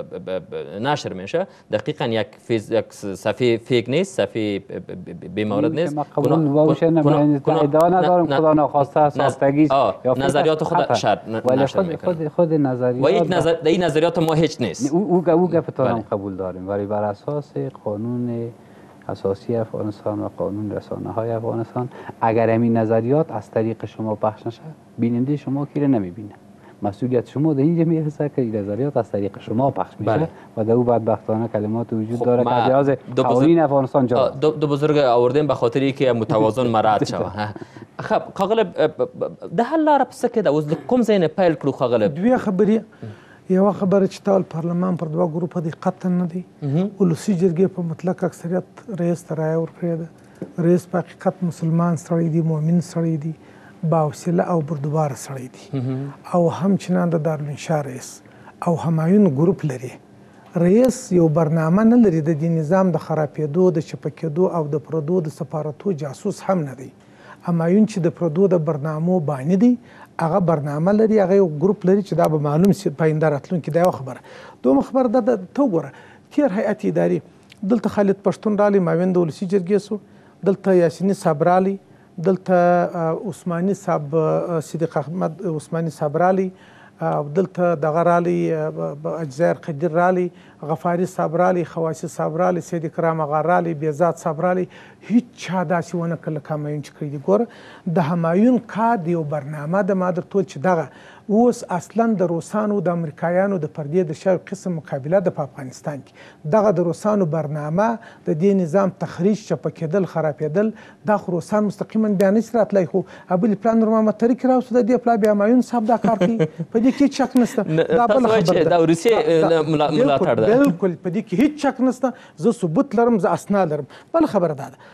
نشر میشه. دقیقا یک فیز یک صفحه فیک نیست، صفحه بیمارد نیست. قبول باشه نه ادعا ندارم، خدا ناخواسته ساختگی یا نظریات خود شرط ولی خود خود خود نظریات و یک نظر این نظریات ما هیچ نیست. او او گپ هم قبول داریم، ولی بر اساس قانون اساسی افغانستان و قانون رسانه های افغانستان اگر همین نظریات از طریق شما پخش نشه بیننده شما کی رو نمیبینه. مسئولیت شما در اینجا میرسه که این نظریات از طریق شما پخش میشه. بله. و در او بدبختانه کلمات وجود خب داره که از قوانین افغانستان جا دو, دو بزرگ آوردیم به خاطر اینکه متوازن مراد شوه. خب قاغلب ده حل لاره پس که دا اوس کوم ځای نه پیل کړو قاغلب دوه خبرې یو خبره چې ټول پارلمان پر دوه ګروپه دي قطعا نه دي. ولسی جرګې په مطلق اکثریت رئیس ته رایه ورکړې ده. رئیس په حقیقت مسلمان سړی دی، مؤمن سړی دی، باحوصله او بردبار سړی دی او همچنان د دارالانشا رئیس او همایون ګروپ لري. رئیس یو برنامه نه لري د دې نظام د خرابېدو، د چپه کېدو او د پردو د سفارتو جاسوس هم نه دی. همایون چې د پردو د برنامو بانی دی، هغه برنامه لري، هغه یو ګروپ لري چې دا به معلوم سي په آینده راتلونکي. دا یو خبره. دومره خبره ده ته وګوره تېر هیئت اداري دلته خالد پښتون رالی، معاون د ولسي جرګې سو، دلته یاسیني صاحب رالی، دلته عثماني صاحب صدیق احمد عثماني صاحب رالی، دلته دغه رالی اجزایر قدیر رالی، غفاري صاحب رالی، خواسی صاحب رالی، سید کرام اغا رالی، بیزاد صاحب رالی. هیچ چا داسې ونه کړل لکه همایون چې کړی دي. ګوره د همایون کار د یو برنامه د ما درته وویل چې دغه اوس اصلا د روسانو د امریکایانو د پردې د شا قسم مقابله ده په افغانستان کې دغه د روسانو برنامه د دې نظام تخریج چپه کېدل خرابېدل دا خو روسان مستقیما بیا نشي راتلی خو ابل پلان نور محمد ترک راوسته د دې پلا بیا همایون صاحب دا کار کوي په دې کې شک نشته دا بله خبره ده د روسیې ملاتړ ده بالکل په دې کې هیڅ شک نشته زه ثبوت لرم زه اسناد لرم بله خبره دا ده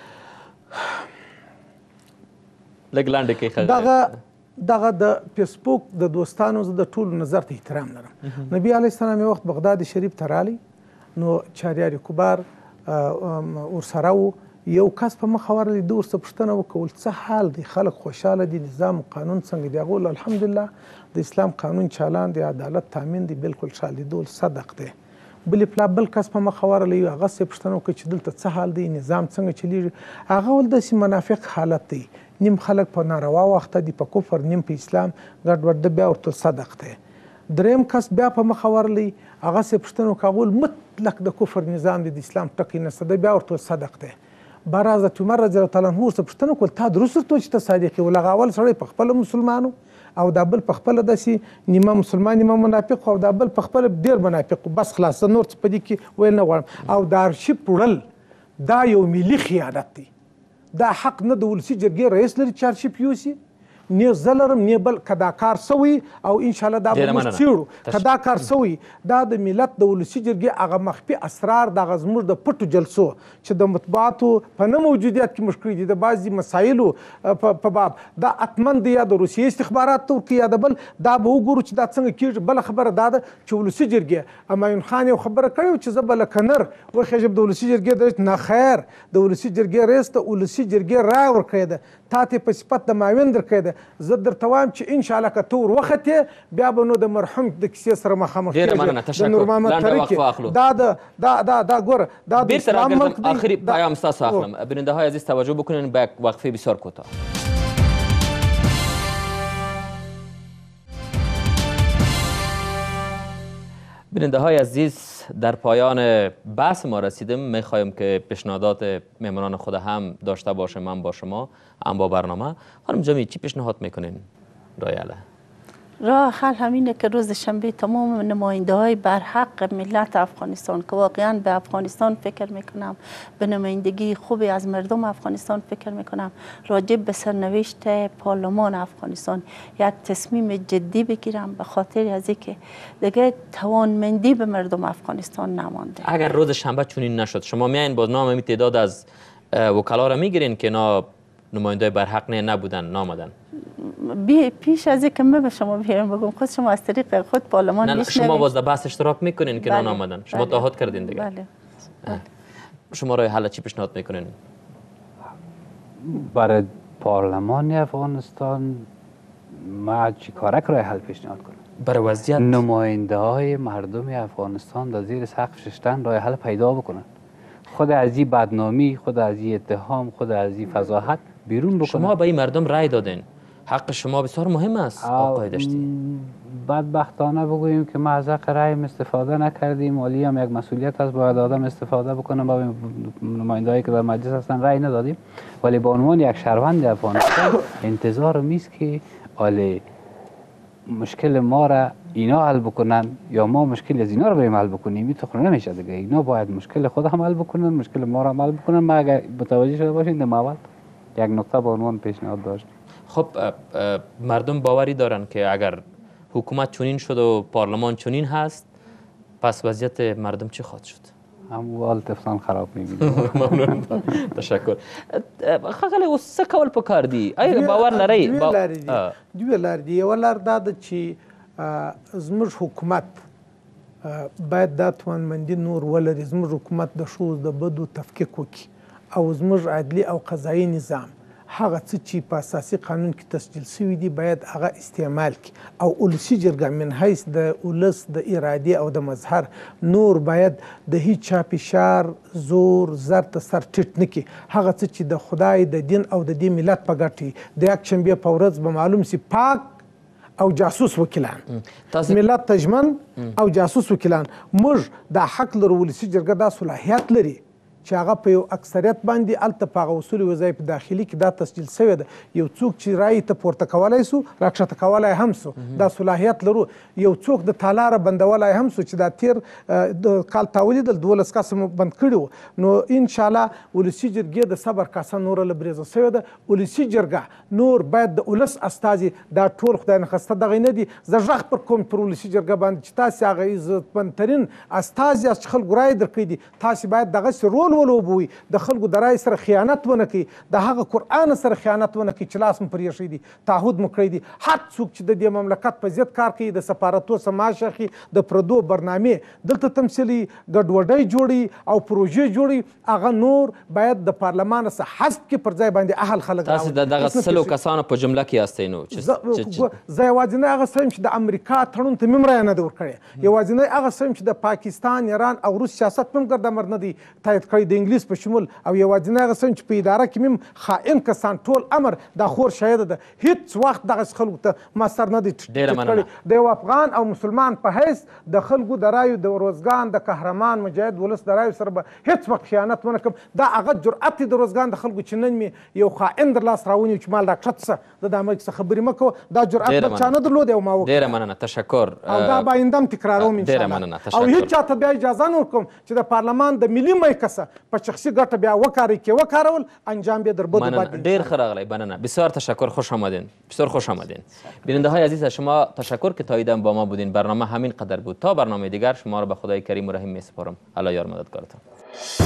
لږ لاندې کې دغه دغه د فیسبوک د دوستانو زه د ټولو نظر ته احترام لرم نبی علیه السلام یو وخت بغداد شریف ته رالی نو چاریار کبار ورسره و یو کس په مخه ورغلی ده ورڅه پوښتنه وکول څه حال دی خلک خوشحاله دي نظام قانون څنګه دی هغه وویل الحمدلله د اسلام قانون چالان دی عدالت تامین دی بالکل ښه دی ډول صدق دی بلې پلا بل کس په مخه ورغلی هغه څه پوښتنه وکړه چې دلته څه حال دی نظام څنګه چلیږي هغه ویل داسې منافق حالت دی نیم خلک په ناروا وخته دي په کفر نیم په اسلام ګډوډ ده بیا ورته صدق دی دریم کس بیا په مخه ورغلی هغه څه پوښتنه وکړه هغه ویل مطلق د کفر نظام دی د اسلام ټکی نشته دی بیا ورته صدق دی بهر حضرت عمر رضی الله تعالی عنه ورته پوښتنه وکړل تا درست ورته وایي چې ته صادق یې ول هغه اول سړی په خپله مسلمانو او دا بل په خپله داسې نیمه مسلمان نیمه منافق او دا بل په خپله ډېر منافق بس خلاص زه نور څه په دې کې ویل نه غواړم او د آرشیف وړل دا یو ملي خیانت دی دا حق نه د ولسي جرګې رئیس لري چې آرشیف یوسي نه زه لرم نه بل که دا کار سوی او انشاءالله دا به موږ څېړو که دا کار سوی دا د ملت د ولسي جرګې هغه مخفي اسرار دغه زموږ د پټو جلسو چې د مطبوعاتو په نه موجودیت کې موږ کړي دي د بعضې مسایلو په باب دا حتمن دی یا د روسیې استخبارات ته ورکوي یا د بل دا به وګورو چې دا څنګه کېږي بله خبره دا ده چې ولسي جرګې همایون خان یو خبره کړې وه چې زه به لکه نر وخېږم د ولسي جرګې د رئیس نه خیر د ولسي جرګې رئیس ته ولسي جرګې رایه ورکړې ده تا ته په صفت د معاون درکړی ده زه درته وایم چې انشاءالله که ته ور وختې بیا به نو د مرحوم د کیسې سره مخامخ کېږي د نور محمد ترک دا د دا دا دا ګوره دا د اسلام ملک دی آخري پیام ستاسو اخلم بیننده های عزیز توجه بکنین به یک وقفه بسیار کوتاه بیننده های عزیز در پایان بحث ما رسیدیم میخواهیم که پیشنهادات مهمانان خود هم داشته باشیم من با شما هم با برنامه خانم جامی چی پیشنهاد میکنین رایاله راه حل همینه که روز شنبه تمام نماینده های برحق ملت افغانستان که واقعا به افغانستان فکر میکنم به نمایندگی خوبی از مردم افغانستان فکر میکنم راجع به سرنوشت پارلمان افغانستان یک تصمیم جدی بگیرم به خاطر از اینکه دیگه توانمندی به مردم افغانستان نمانده. اگر روز شنبه چنین نشد شما میاین باز نام می تعداد از وکلا را میگیرین که نا نماینده برحق نه نبودن نامدن بی پیش از اینکه من به شما بیارم بگم خود شما از طریق خود پارلمان نه شما باز در بحث اشتراک میکنین که نه آمدن شما بله. تعهد کردین دیگه بله. بله. شما راه حل چی پیشنهاد میکنین برای پارلمان افغانستان ما چی کارک راه حل پیشنهاد کنم برای وضعیت نماینده های مردم افغانستان در زیر سقف ششتن راه حل پیدا بکنن خود از این بدنامی خود از این اتهام خود از این فضاحت بیرون بکنن شما به این مردم رای دادین حق شما بسیار مهم است آقای دشتی بدبختانه بگوییم که ما از حق رأی استفاده نکردیم ولی هم یک مسئولیت هست باید آدم استفاده بکنه با نماینده‌هایی که در مجلس هستن رأی ندادیم ولی به عنوان یک شهروند افغانستان انتظار میست که ولی مشکل ما را اینا حل بکنن یا ما مشکل از اینا رو بریم حل بکنیم این تو نمیشه دیگه اینا باید مشکل خود هم حل بکنن مشکل ما را حل بکنن ما اگر متوجه شده باشین در اول یک نقطه به عنوان پیشنهاد داشت. خب مردم باوری دارن که اگر حکومت چنین شد و پارلمان چنین هست پس وضعیت مردم چی خواهد شد؟ اموال طفلان خراب می‌بینیم. ممنون تشکر. خغلی اوس څه کول پکار دي؟ آیا باور لرئ؟ دوه لارې دي. دوه لارې دي. یوه لار دا ده چې زموږ حکومت باید دا توانمندي نور ولري زموږ حکومت د ښو د بدو تفکیک وکړي او زموږ عدلي او قضایي نظام هغه څه چې په اساسي قانون کې تسجیل شوي دي باید هغه استعمال کړي او ولسي جرګه من حیث د ولس د ارادې او د مظهر نور باید د هیڅ چا فشار زور زر ته سر ټیټ نه کړي هغه څه چې د خدای د دین او د دې ملت په ګټه د یکشنبې په ورځ به معلوم سي پاک او جاسوس وکیلان ملت ته ژمن او جاسوس وکیلان موږ دا حق لرو ولسي جرګه دا صلاحیت لري چې هغه په یو اکثریت باندې هلته په هغه اصول وظایف داخلي کې دا تسجیل شوی ده. یو څوک چې رایې ته پورته کولی سو راکښته کولی هم سو، دا صلاحیت لرو. یو څوک د تالاره بندولی هم سو چې دا تیر د کال تا ولیدل دولس کسه مو بند کړي وو. نو انشاءالله ولسي جرګې د صبر کاسه نوره له بریزه شوې ده. ولسي جرګه نور باید د ولس استازي دا ټول خدای نخسته دغه نه دي. زه غږ پر کوم پر ولسي جرګه باندې چې تاسې هغه عزتمندترین استازي یاست چې خلکو رایې درکړي دي، تاسې باید دغسې رول ولوبوئ، د خلکو د رایې سره خیانت ونه کوئ، د هغه قرآن سره خیانت ونه کوئ چې لاس مو پرې ایښی دي، تعهد مو کړی دي. هر څوک چې د دې مملکت په ضد کار کوي، د سفارتو څخه معاش اخلي، د پردو برنامې دلته تمثیلي ګډوډۍ جوړي او پروژې جوړي، هغه نور باید د پارلمان څخه حذف کړي، پر ځای باندې اهل خلک راولي. تاسې د دغه سلو کسانو په جمله کې یاستئ نو زه یوازینی هغه څه یم چې د امریکا تړون ته مې هم رایه نه ده ورکړې، یوازینی هغه څه یم چې د پاکستان، ایران او روس سیاست مې هم ګردامر نه دی تایید کړی د انګلیس په شمول، او یوازینی هغه څه یم چې په اداره کې مې هم خائن کسان ټول امر دا خور شهیده ده، هېڅ وخت دغسې خلکو ته ما سر نه دی ټیټ کړی. د یو افغان او مسلمان په حیث د خلکو د رایو د روزګان د قهرمان مجاهد ولس د رایو سره به هېڅ وخت خیانت ونه کړم. دا هغه جرأت دی د روزګان د خلکو چې نن مې یو خائن در لاس راونیو چې مال راکښته شه، د دا امریک څخه خبرې مه کوه. دا جرأت به چا نه درلود او ما وکړه. ډېره مننه، تشکر. او دا به آینده هم تکراروم انشاءالله. او هېڅ چاته بیا اجازه نه ورکوم چې د پارلمان د ملي میکسه په شخصي ګټه بیا وکاروي، که وکارول انجام بیا در بدو بد. ډېر ښه راغلی، مننه، بسیار تشکر، خوش آمدین، بسیار خوش آمدین. بیننده های عزیز، از شما تشکر که تا ایدم با ما بودین. برنامه همین قدر بود. تا برنامه دیگر شما را به خدای کریم و رحیم می سپارم. الله یار مددگارتان.